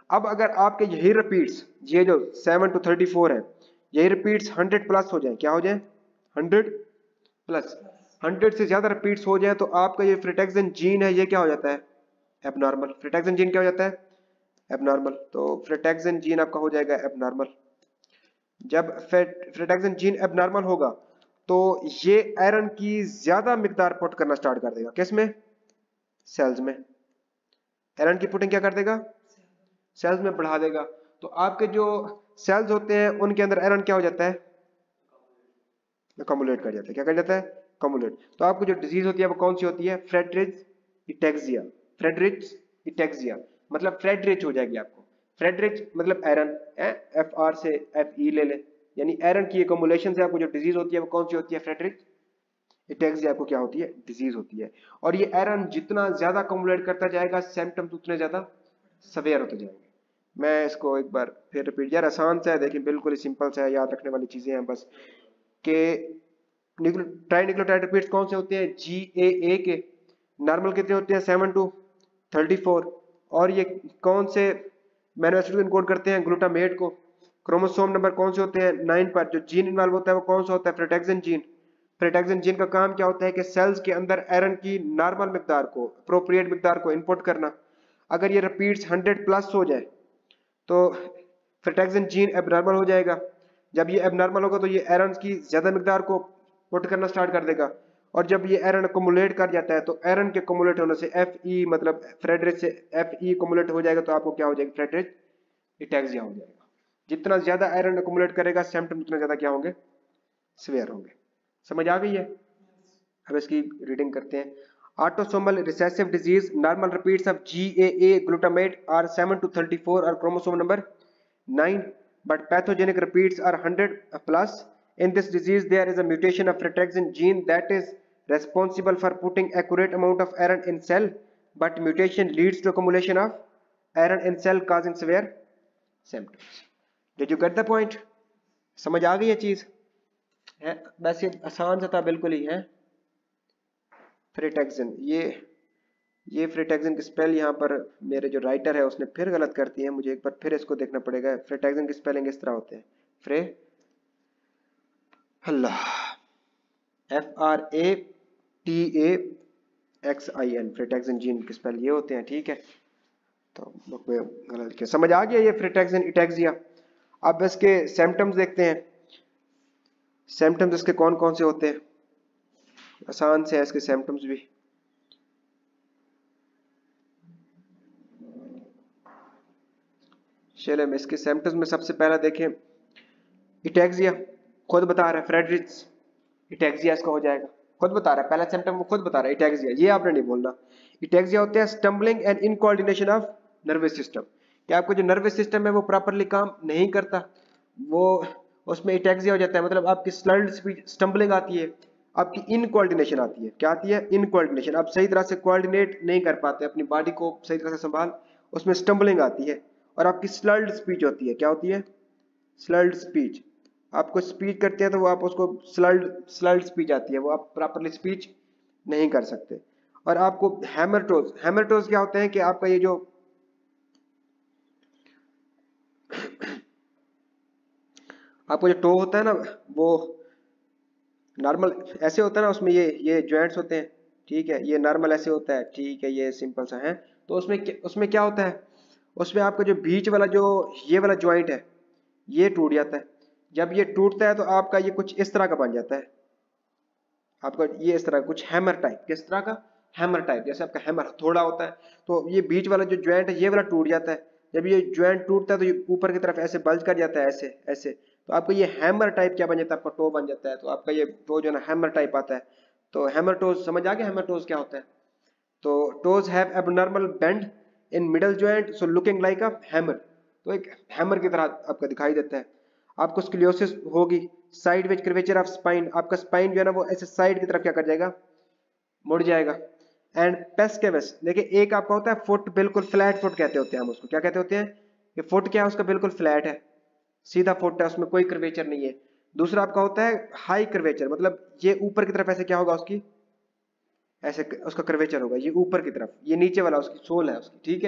अब अगर आपके यही रिपीट्स, ये जो सेवन टू थर्टी फोर है, यही रिपीट्स हंड्रेड प्लस हो जाए, क्या हो जाए, हंड्रेड प्लस, हंड्रेड से ज्यादा रिपीट्स हो जाए तो आपका ये फ्रिटैक्सन जीन है ये क्या हो जाता है, एबनॉर्मल। फ्रिटैक्सन जीन क्या हो जाता है, एबनॉर्मल। तो फ्रिटैक्सन जीन आपका हो जाएगा एबनॉर्मल। जब फ्रिटैक्सन जीन एबनॉर्मल होगा तो ये आयरन की ज्यादा मिकदार पुट करना स्टार्ट कर देगा, किसमें, सेल्स में। आयरन की पुटिंग क्या कर देगा, सेल्स में बढ़ा देगा। तो आपके जो सेल्स होते हैं उनके अंदर आयरन क्या हो जाता है, अकोमुलेट कर जाता है। क्या कर जाता है, अकोमुलेट। तो आपको जो डिजीज होती है वो कौन सी होती है, फ्रेडरिच इटैक्सिया। फ्रेडरिच इटैक्सिया मतलब फ्रेडरिच हो जाएगी आपको। फ्रेडरिच मतलब आयरन, एफ आर से एफ ई ले ले, यानी आयरन की अकोमुलेशन से आपको जो डिजीज होती है वो कौन सी होती है, फ्रेडरिच इटैक्सिया आपको क्या होती है, डिजीज होती है। और ये आयरन जितना ज्यादा अकोमुलेट करता जाएगा सिम्टम्स उतने ज्यादा सवेयर होते जाएंगे। मैं इसको एक बार फिर रिपीट, यार आसान सा है, देखिए बिल्कुल ही सिंपल सा है, याद रखने वाली चीजें हैं बस। के ट्राई न्यूक्लियोटाइड रिपीट्स कौन से होते हैं, जी ए ए के। नॉर्मल कितने होते हैं, सेवन टू थर्टी फोर। और ये कौन से अमीनो एसिड को इनकोड करते हैं, ग्लूटामेट को। क्रोमोसोम नंबर कौन से होते हैं, नाइन पर। जो जीन इन्वॉल्व होता है वो कौन सा होता है, फ्रिटैक्सन जीन। फ्रिटैक्सन जीन का काम क्या होता है कि सेल्स के अंदर आयरन की नॉर्मल मिकदार को, अप्रोप्रिएट मिकदार को इनपुट करना। अगर ये रिपीट्स हंड्रेड प्लस हो जाए तो फ्रिटैक्सन जीन एबनॉर्मल हो जाएगा। जब ये एबनॉर्मल होगा तो ये आयरन की ज्यादा मिकदार को पुट करना स्टार्ट कर देगा। और जब ये आयरन अकोमुलेट कर जाता है तो आयरन के अकोमुलेट होने से एफ ई मतलब फ्रेडरिच से एफ ई अकोमुलेट हो जाएगा, तो आपको क्या हो जाएगा, फ्रेडरिच इटैक्सिया हो जाएगा। जितना ज्यादा आयरन अकोमुलेट करेगा सिम्टम उतना ज्यादा क्या होंगे, सीवियर होंगे। समझ आ गई है। अब इसकी रीडिंग करते हैं। Autosomal recessive disease, normal repeats of G A A glutamate are seven to thirty-four or chromosome number nine, but pathogenic repeats are one hundred plus. In this disease, there is a mutation of frataxin gene that is responsible for putting accurate amount of iron in cell, but mutation leads to accumulation of iron in cell causing severe symptoms. Did you get the point? समझ आ गई ये चीज है, वैसे आसान सा था बिल्कुल ही है। फ्रिटैक्सन, ये ये फ्रिटैक्सन की स्पेल यहाँ पर मेरे जो राइटर है उसने फिर गलत कर दी है, मुझे एक बार फिर इसको देखना पड़ेगा। फ्रिटैक्सन की स्पेलिंग इस तरह होते हैं, फ्रे अल्लाह F R A T A X I N, frataxin gene की स्पेल ये होते हैं, ठीक है। तो गलत किया, समझ आ गया ये फ्रिटैक्सन इटैक्सिया। अब इसके सिम्टम्स देखते हैं। सिम्टम्स इसके कौन कौन से होते हैं, आसान से है इसके सिम्टम्स भी। चलिए हम इसके सिम्टम्स में सबसे पहला देखें, इटैक्सिया खुद बता रहा है, फ्रेडरिच इटैक्सिया इसका हो जाएगा, खुद बता रहा है, पहला सिम्टम वो खुद बता रहा है इटैक्सिया, ये आपने नहीं बोलना। इटैक्सिया होते हैं stumbling and incoordination of nervous system, कि आपको जो नर्वस सिस्टम है वो प्रॉपरली काम नहीं करता, वो उसमें इटैक्सिया हो जाता है। मतलब आपकी स्लर्ड स्पीच, स्टम्बलिंग आती है, आपकी इनकोऑर्डिनेशन आती है। क्या आती है, इनकोऑर्डिनेशन, आप सही तरह से कोऑर्डिनेट नहीं कर पाते अपनी बॉडी को सही तरह से संभाल, उसमें स्टम्बलिंग आती है। और आपकी स्लर्ड स्पीच होती है, क्या होती है, स्लर्ड स्पीच। आपको स्पीच करते हैं तो वो आप उसको स्लर्ड स्लर्ड स्पीच आती है, वो आप प्रॉपरली स्पीच नहीं कर सकते। और आपको हैमरटोज, हैमरटोज क्या होते हैं कि आपका ये जो आपको जो टो होता है ना वो नॉर्मल ऐसे होता है ना, उसमें ये ये जॉइंट्स होते हैं, ठीक है, ये नॉर्मल ऐसे होता है, ठीक है, ये सिंपल सा है। तो उसमें उसमें क्या होता है, उसमें आपका जो बीच वाला जो ये वाला जॉइंट है ये टूट जाता है। जब ये टूटता है तो आपका ये कुछ इस तरह का बन जाता है, आपका ये इस तरह कुछ हैमर टाइप, किस तरह का, हैमर टाइप, जैसे आपका हैमर हथौड़ा होता है। तो ये बीच वाला जो जॉइंट है ये वाला टूट जाता है। जब ये जॉइंट टूटता है तो ये ऊपर की तरफ ऐसे बल्ज कर जाता है, ऐसे ऐसे, तो आपका ये हैमर टाइप क्या बन जाता है, आपका टो बन जाता है। तो आपका ये टो जो है ना हैमर टाइप आता है। तो हैमर टोज समझ आ गया, हैमर टोज क्या होता है। तो toes have abnormal bend in middle joint so looking like a hammer, तो एक हैमर की तरह आपका दिखाई देता है। आपको स्क्लियोसिस होगी, sideways curvature of spine, आपका स्पाइन जो है ना वो ऐसे साइड की तरफ क्या कर जाएगा, मुड़ जाएगा। एंड पेस्केवस, देखिए एक आपका होता है फुट, बिल्कुल फ्लैट फुट कहते होते हैं हम उसको, क्या कहते होते हैं, ये फुट क्या है उसका बिल्कुल फ्लैट है, सीधा फुट है, उसमें कोई कर्वेचर नहीं है। दूसरा आपका होता है हाई कर्वेचर, मतलब ये ऊपर की तरफ ऐसे क्या होगा उसकी, ऐसे उसका कर्वेचर होगा, ये ऊपर की तरफ, ये नीचे वाला उसकी सोल है उसकी, ठीक है,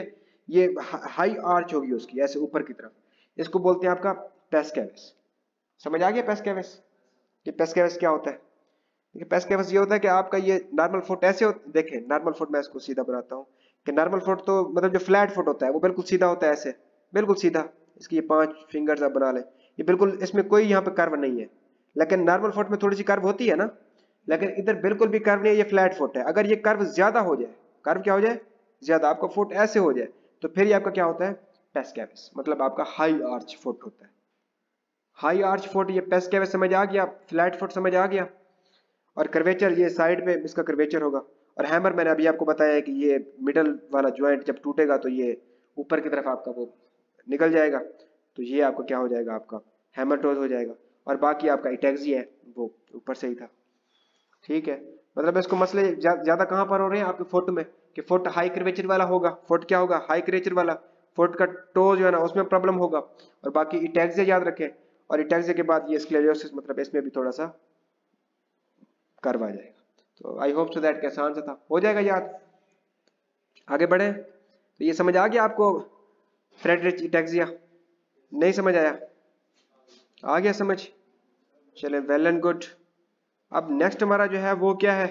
ये हाई आर्च होगी उसकी ऐसे ऊपर की तरफ, इसको बोलते हैं आपका पेस कैविस। समझ आ गया पेस कैविस? ये पेस कैविस क्या होता है? देखिए पेस कैविस ये होता है कि आपका ये नॉर्मल फुट ऐसे होता, देखें नॉर्मल फुट मैं इसको सीधा बनाता हूँ कि नॉर्मल फुट तो मतलब जो फ्लैट फुट होता है वो बिल्कुल सीधा होता है ऐसे, बिल्कुल सीधा। इसकी ये पांच फिंगर्स आप बना लें, ये बिल्कुल इसमें कोई यहाँ पे कर्व नहीं है। लेकिन नॉर्मल फुट में थोड़ी सी कर्व होती है ना, लेकिन इधर बिल्कुल भी कर्व नहीं है, ये फ्लैट फुट है। अगर ये कर्व ज्यादा हो जाए, कर्व क्या हो जाए ज्यादा, आपका फुट ऐसे हो जाए, तो फिर ये आपका क्या होता है पेस कैविस, मतलब आपका हाई आर्च फुट होता है। हाई आर्च फुट ये पेस कैविस समझ आ गया, फ्लैट फुट समझ आ गया। और कर्वेचर ये साइड पे इसका कर्वेचर होगा। और हैमर मैंने अभी आपको बताया है कि ये मिडल वाला ज्वाइंट जब टूटेगा तो ये ऊपर की तरफ आपका वो निकल जाएगा, तो ये आपका क्या हो जाएगा, आपका हैमर हो जाएगा। और बाकी आपका इटैक्सी है वो ऊपर से ही था। ठीक है, मतलब इसको मसले ज्यादा जा, कहां पर हो रहे हैं आपके फुट में, कि फुट हाई कर्वेचर वाला होगा, फुट क्या होगा हाई कर्वेचर वाला, फुट का टो जो है ना उसमें प्रॉब्लम होगा। और बाकी इटैक्सी याद रखें, और इटैक्सी के बाद ये स्क्लेरोसिस, मतलब इसमें भी थोड़ा सा कर्व आ जाएगा। तो आई होप सो दैट कि आसान सा था, हो जाएगा याद। आगे बढ़े, तो ये समझ आ गया आपको फ्रेडरिच इटैक्सिया? नहीं समझ आया? आ गया समझ? चले वेल एंड गुड। अब नेक्स्ट हमारा जो है वो क्या है?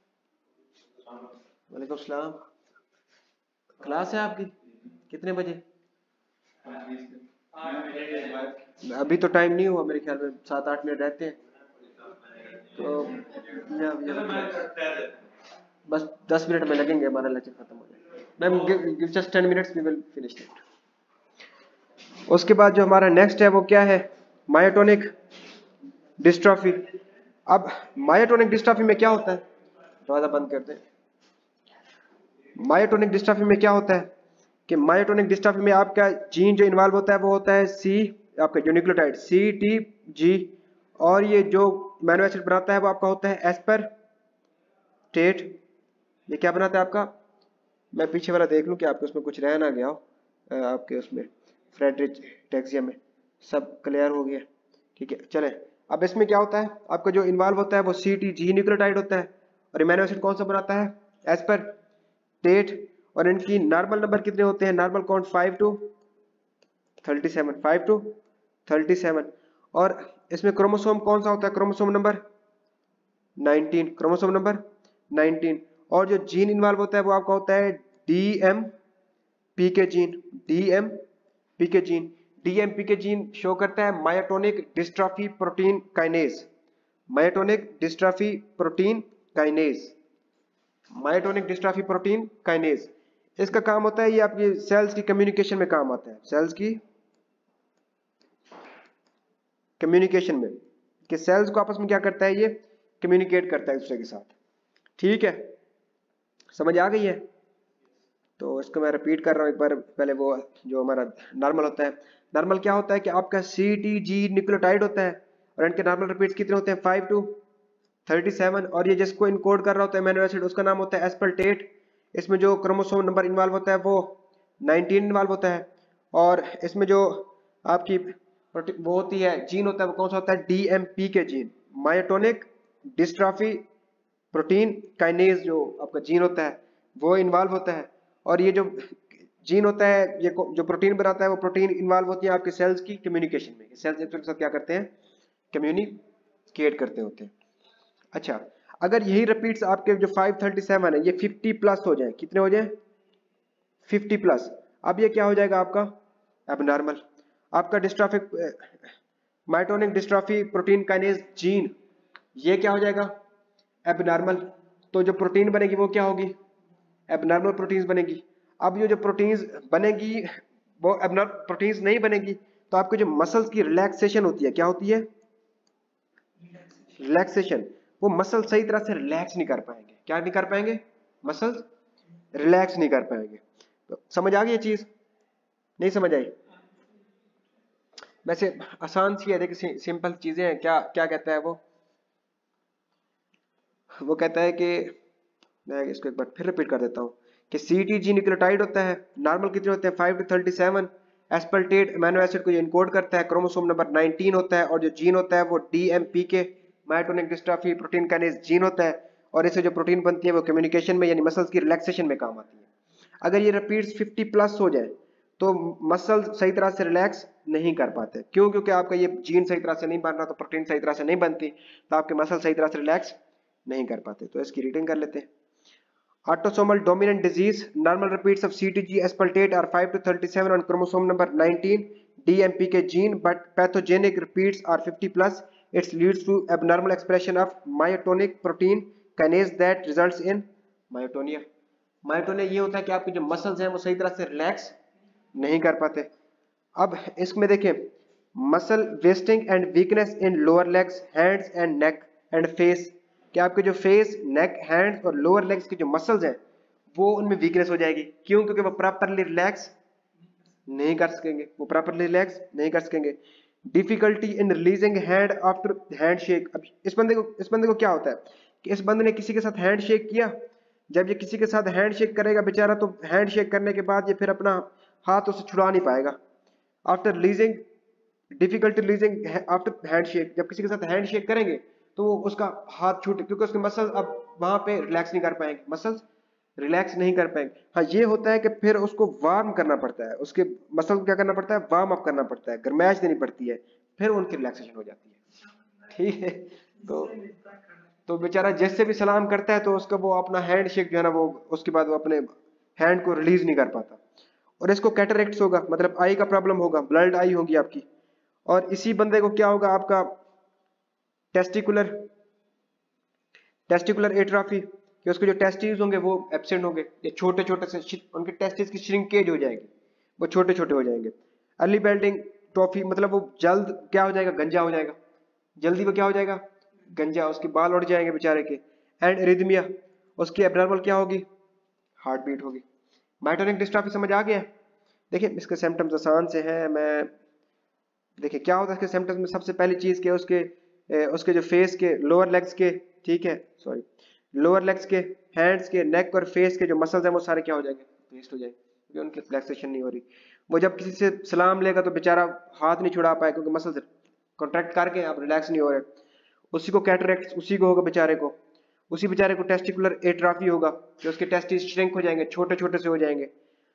वालेकुम सलाम। क्लास है आपकी कितने बजे? अभी तो टाइम नहीं हुआ, मेरे ख्याल में सात आठ मिनट रहते हैं। तो या, या, बस दस मिनट में लगेंगे, हमारा लेक्चर खत्म हो जाएगा। Ma'am give just ten minutes we will finish it. उसके बाद जो हमारा नेक्स्ट है वो क्या है? Myotonic dystrophy. अब मायोटोनिक डिस्ट्रॉफी में क्या होता है? दरवाजा बंद कर दें। मायोटोनिक डिस्ट्रॉफी में क्या होता है कि मायोटोनिक डिस्ट्रॉफी में आपका जीन जो इन्वॉल्व होता है वो होता है सी, आपका जो न्यूक्लियोटाइड सी टी जी, और ये जो अमीनो एसिड बनाता है वो आपका होता है एस्पार्टेट। ये क्या बनाता है आपका? मैं पीछे वाला देख लूं कि आपके उसमें कुछ रह ना गया हो, आपके उसमें फ्रेडरिच इटैक्सिया में सब क्लियर हो गया। ठीक है, चले अब इसमें क्या होता है, आपका जो इन्वॉल्व होता है वो सी टी जी न्यूक्लियोटाइड होता है, और अमीनो एसिड कौन सा बनाता है? एस्पार्टेट। और इनकी नॉर्मल नंबर कितने होते हैं? Normal count five to thirty seven, five to thirty seven. और इसमें क्रोमोसोम कौन सा होता है? Chromosome number nineteen, chromosome number nineteen. और जो जीन इन्वॉल्व होता है वो आपका होता है DM P K gene, DM P K gene. DM P K gene show करता है myotonic dystrophy protein kinase, myotonic dystrophy protein kinase, myotonic dystrophy protein kinase. इसका काम होता है, ये आपकी सेल्स की कम्युनिकेशन में काम आता है, सेल्स की कम्युनिकेशन में, कि सेल्स को आपस में क्या करता है, ये कम्युनिकेट करता है एक दूसरे के साथ। ठीक है, समझ आ गई है? तो इसको मैं रिपीट कर रहा हूँ एक बार पहले। वो जो हमारा नॉर्मल होता है, नॉर्मल क्या होता है कि आपका सी टी जी न्यूक्लियोटाइड होता है, और इनके नॉर्मल रिपीट्स कितने होते हैं? Five to thirty seven. और ये जिसको इनकोड कर रहा होता है अमीनो एसिड, उसका नाम होता है एस्पार्टेट। इसमें जो क्रोमोसोम नंबर इन्वॉल्व होता है वो नाइनटीन इन्वॉल्व होता है। और इसमें जो आपकी वो होती है जीन होता है वो कौन सा होता है? DMP K gene, myotonic dystrophy protein kinase जो आपका जीन होता है वो इन्वॉल्व होता है। और ये जो जीन होता है, ये जो प्रोटीन बनाता है, वो प्रोटीन इन्वॉल्व होती है आपके सेल्स की कम्युनिकेशन में। सेल्स एक दूसरे के साथ क्या करते हैं? कम्युनिकेट करते होते हैं। अच्छा, अगर यही रिपीट्स आपके जो फाइव थर्टी सेवन है ये फिफ्टी प्लस हो जाए, कितने हो जाए? Fifty plus. अब ये क्या हो जाएगा आपका? एबनॉर्मल। आपका dystrophic myotonic dystrophy protein kinase gene, ये क्या हो जाएगा? एबनॉर्मल। तो जो प्रोटीन बनेगी वो क्या होगी? एबनॉर्मल प्रोटीन्स बनेगी। अब ये जो प्रोटीन्स बनेगी वो एबनॉर्मल प्रोटीन्स नहीं बनेगी, तो आपके जो मसल्स की रिलैक्सेशन होती है, क्या होती है? रिलैक्सेशन। वो मसल सही तरह से रिलैक्स नहीं कर पाएंगे। क्या नहीं कर पाएंगे? मसल्स रिलैक्स नहीं कर पाएंगे। तो समझ आ गई ये चीज? नहीं समझ आई? वैसे आसान सी है, देखिए सिंपल चीजें हैं। क्या क्या कहता है वो वो कहता है कि मैं इसको एक बार फिर रिपीट कर देता हूँ कि सी टी जी न्यूक्लियोटाइड होता है, नॉर्मल कितने होते हैं? Five to thirty seven. Aspartate amino acid को इनकोड करता है, क्रोमोसोम नंबर नाइनटीन होता है। और जो जीन होता है वो DMP K myotonic dystrophy protein kinase gene होता है। और इससे जो प्रोटीन बनती है वो कम्युनिकेशन में यानी मसल्स की रिलैक्सेशन में काम आती है। अगर ये रिपीट्स फिफ्टी प्लस हो जाए तो मसल सही तरह से रिलैक्स नहीं कर पाते। क्यों? क्योंकि आपका ये जीन सही तरह से नहीं बन रहा, तो प्रोटीन सही तरह से नहीं बनती, तो आपके मसल सही तरह से रिलैक्स नहीं कर पाते। तो इसकी रीडिंग कर लेते हैं। Autosomal dominant disease, normal repeats of C T G aspartate are five to thirty-seven on chromosome number nineteen D M P K gene, but pathogenic repeats are fifty plus. It leads to abnormal expression of myotonic protein kinase that results in myotonia. Myotonia ये होता है कि आपके जो muscles हैं वो सही तरह से रिलैक्स नहीं कर पाते। अब इसमें देखें, muscle wasting and weakness in lower legs, hands and neck and face, कि आपके जो फेस, नेक, हैंड्स और लोअर लेग्स के जो मसल्स हैं वो उनमें वीकनेस हो जाएगी। क्यों? क्योंकि वो प्रॉपरली रिलैक्स नहीं कर सकेंगे, वो प्रॉपरली रिलैक्स नहीं कर सकेंगे। Difficulty in releasing hand after handshake. अब इस बंदे को इस बंदे को क्या होता है कि इस बंदे ने किसी के साथ हैंड शेक किया, जब ये किसी के साथ हैंड शेक करेगा बेचारा, तो हैंड शेक करने के बाद ये फिर अपना हाथ उससे छुड़ा नहीं पाएगा। After releasing, difficulty releasing after handshake, जब किसी के साथ हैंड शेक करेंगे तो वो उसका हाथ छूट, क्योंकि उसके मसल्स अब वहां पे रिलैक्स नहीं कर पाएंगे, मसल्स रिलैक्स नहीं कर पाएंगे। हाँ, ये होता है कि फिर उसको वार्म करना पड़ता है, उसके मसल को क्या करना पड़ता है, वार्म अप करना पड़ता है, गर्माइश देनी पड़ती है, फिर उनकी रिलैक्सेशन हो जाती है। ठीक है, तो तो बेचारा जैसे भी सलाम करता है तो उसका वो अपना हैंड शेक जो है ना, वो उसके बाद वो अपने हैंड को रिलीज नहीं कर पाता। और इसको कैटरेक्ट्स होगा, मतलब आई का प्रॉब्लम होगा, ब्लड आई होगी आपकी। और इसी बंदे को क्या होगा, आपका टेस्टिकुलर टेस्टिकुलर एट्रोफी, कि उसके जो टेस्टिस होंगे वो एब्सेंट होंगे, ये छोटे छोटे से उनके टेस्टिस की श्रिंकेज हो जाएगी, वो छोटे छोटे हो जाएंगे। अर्ली बेल्टिंग ट्रॉफी, मतलब वो जल्द क्या हो जाएगा, गंजा हो जाएगा, जल्दी वो क्या हो जाएगा, गंजा, उसके बाल उड़ जाएंगे बेचारे के। एंड एरिथमिया, उसकी एब्नॉर्मल क्या होगी, हार्ट बीट होगी। मायोटोनिक डिस्ट्रॉफी समझ आ गया? देखिए इसके सिम्टम्स आसान से हैं। मैं देखिए क्या होता है इसके सिम्टम्स में, सबसे पहली चीज के उसके उसके जो फेस के लोअर लेग्स के, ठीक है, सॉरी लोअर लेग्स के, हैंड्स के, नेक और फेस के जो मसल्स हैं वो सारे क्या हो जाएंगे, वेस्ट हो जाएंगे, क्योंकि उनकी रिलैक्सेशन नहीं हो रही। वो जब किसी से सलाम लेगा तो बेचारा हाथ नहीं छुड़ा पाए, क्योंकि मसल्स कॉन्ट्रैक्ट करके आप रिलैक्स नहीं हो रहे। उसी को कैटरेक्ट, उसी को होगा बेचारे को, उसी बेचारे को टेस्टिकुलर एट्रोफी होगा, कि उसके टेस्टिस श्रिंक हो जाएंगे, छोटे छोटे से हो जाएंगे।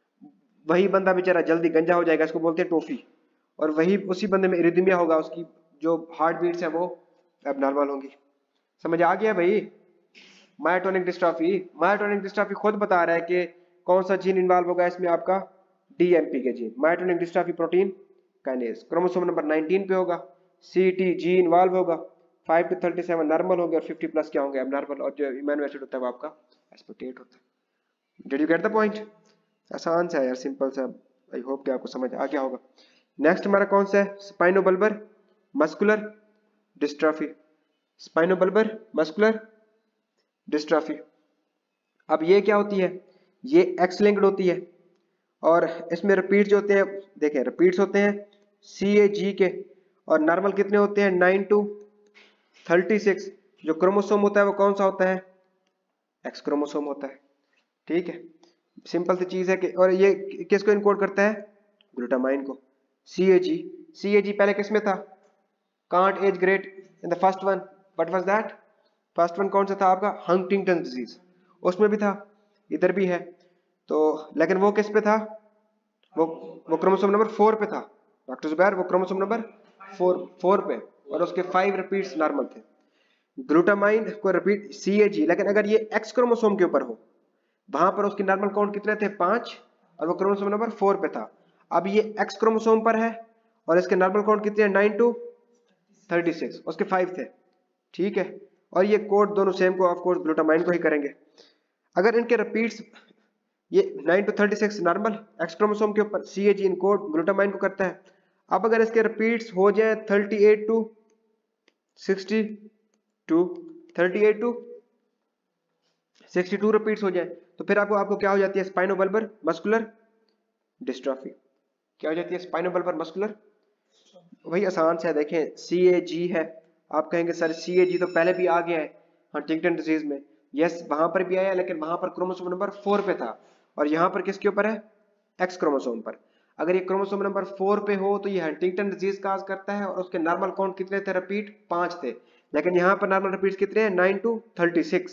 वही बंदा बेचारा जल्दी गंजा हो जाएगा, इसको बोलते हैं टोफी। और वही उसी बंदे में इरिथमिया होगा, उसकी जो हार्ट बीट्स हैं वो एबनॉर्मल होंगी। समझ आ गया भाई? मायोटोनिक डिस्ट्रॉफी, मायोटोनिक डिस्ट्रॉफी खुद बता रहा है कि कौन सा जीन इन्वॉल्व होगा इसमें, आपका DMP K gene, myotonic dystrophy protein kinase, chromosome number nineteen पे होगा, सीटी जी इन्वॉल्व होगा, five to thirty seven normal होंगे और फिफ्टी प्लस क्या होंगे, एबनॉर्मल, और जो इम्यूनो एसिड होता है वो आपका एस्पार्टेट होता है। Did you get the point? आसान सा है यार, सिंपल सा। आई होप कि आपको समझ आ गया होगा। नेक्स्ट हमारा कौन सा है, spinobulbar muscular dystrophy, spinobulbar muscular dystrophy. अब ये क्या होती है, ये एक्स लिंक्ड होती है, और इसमें रिपीट्स जो होते हैं, देखें रिपीट्स होते हैं सी ए जी के, और नॉर्मल कितने होते हैं, नाइन टू थर्टी सिक्स। जो क्रोमोसोम होता है वो कौन सा होता है, एक्स क्रोमोसोम होता है। ठीक है, सिंपल सी चीज है कि, और ये किसको इनकोड करता है, ग्लूटामाइन को। सी ए जी, सी ए जी पहले किस में था, can't as great in the first one, what was that, first one कौन सा था आपका, हंटिंगटन डिजीज, उसमें भी था, इधर भी है। तो लेकिन वो किस पे था, वो वो क्रोमोसोम नंबर फोर पे था डॉक्टर जुबैर, वो क्रोमोसोम नंबर फोर फोर पे, और उसके फाइव रिपीट्स नॉर्मल थे। ग्लूटामाइन को रिपीट सी ए जी, लेकिन अगर ये एक्स क्रोमोसोम के ऊपर हो, वहां पर उसके नॉर्मल काउंट कितने थे, पांच, और वो क्रोमोसोम नंबर फोर पे था। अब ये एक्स क्रोमोसोम पर है और इसके नॉर्मल काउंट कितने हैं, नाइन टू थर्टी सिक्स, उसके फाइव थे। ठीक है, और ये कोड दोनों सेम को ऑफ कोर्स ग्लूटामाइन को ही करेंगे। अगर इनके रिपीट्स ये nine to thirty six normal X chromosome के ऊपर, सी ए जी इनकोड ग्लूटामाइन को करता है। अब अगर इसके रिपीट्स हो जाए thirty eight to sixty two, thirty eight to sixty two repeats हो जाए, तो फिर आपको आपको क्या हो जाती है, स्पाइनोबल्बर मस्कुलर डिस्ट्रॉफी। क्या हो जाती है, स्पाइनोबल्बर मस्कुलर। वही आसान से है, देखें सी ए जी है, आप कहेंगे सर सी ए जी तो पहले भी आ गया है हंटिंगटन डिजीज में, यस वहां पर भी आया, लेकिन वहां पर क्रोमोसोम नंबर फोर पे था, और यहाँ पर किसके ऊपर है, एक्स क्रोमोसोम पर। अगर ये क्रोमोसोम नंबर फोर पे हो तो ये हंटिंगटन डिजीज काज करता है, और उसके नॉर्मल काउंट कितने थे, रिपीट पांच थे, लेकिन यहाँ पर नॉर्मल रिपीट कितने हैं, नाइन टू थर्टी सिक्स,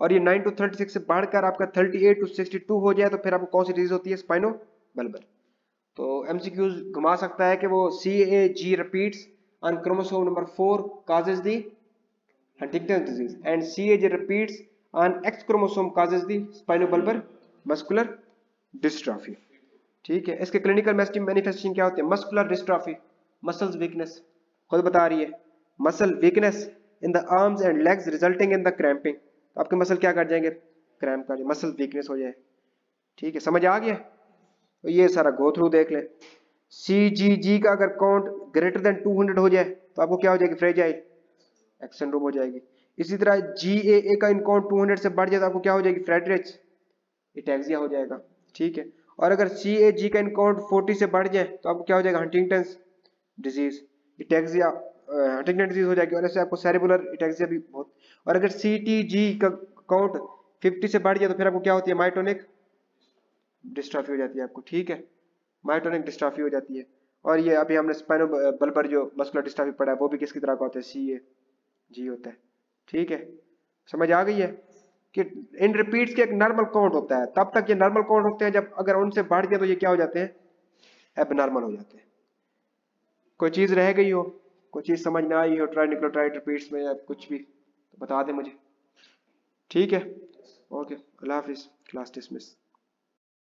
और ये नाइन टू थर्टी सिक्स से बढ़कर आपका thirty eight to sixty two हो जाए तो फिर आपको कौन सी डिजीज होती है? स्पाइनो बल्बर। तो एमसीक्यूज घुमा सकता है कि वो C A G repeats on chromosome number four causes the Huntington's disease and C A G repeats on X chromosome causes the spinobulbar muscular dystrophy। ठीक है, इसके क्लिनिकल मैनिफेस्टेशन क्या होते हैं? मस्कुलर डिस्ट्रॉफी, मसल्स वीकनेस, खुद बता रही है, muscle weakness in the arms and legs resulting in the cramping. तो आपके मसल क्या कर जाएंगे? क्रैम्प कर जाएंगे, मसल वीकनेस हो जाए। ठीक है, समझ आ गया? तो ये सारा गो थ्रू देख लें। सी जी जी का अगर count greater than two hundred हो जाए तो आपको क्या हो जाएगी? फ्रेजाइल एक्स सिंड्रोम हो जाएगी। इसी तरह जी ए ए का इन काउंट टू हंड्रेड से बढ़ जाए तो आपको क्या हो जाएगी? फ्रेडरिच इटैक्सिया हो जाएगा। ठीक है, और अगर सी ए जी का इन काउंट फोर्टी से बढ़ जाए तो आपको क्या हो जाएगा? Huntington's disease, ataxia, Huntington disease हो जाएगी। और ऐसे आपको सेरेबुलर इटैक्सिया भी बहुत। और अगर सी टी जी का काउंट फिफ्टी से बढ़ जाए तो फिर आपको क्या होती है? मायोटोनिक डिस्ट्रॉफी हो जाती है आपको। ठीक है, मायोटोनिक डिस्ट्रॉफी हो जाती है। और ये अभी हमने स्पाइनो बल्बर जो मस्कुलर डिस्ट्रॉफी पढ़ा है वो भी किसकी तरह का होता है? सी ए जी होता है। ठीक है, समझ आ गई है कि इन रिपीट्स के एक नॉर्मल काउंट होता है, तब तक ये नॉर्मल काउंट होते हैं, जब अगर उनसे बढ़ गए तो ये क्या हो जाते हैं? एबनॉर्मल हो जाते हैं। कोई चीज रह गई हो, कोई चीज समझ ना आई हो ट्राई न्यूक्लियोटाइड रिपीट्स में या कुछ भी, तो बता दे मुझे। ठीक है, ओके, अल्लाह हाफिज, क्लास डिसमिस।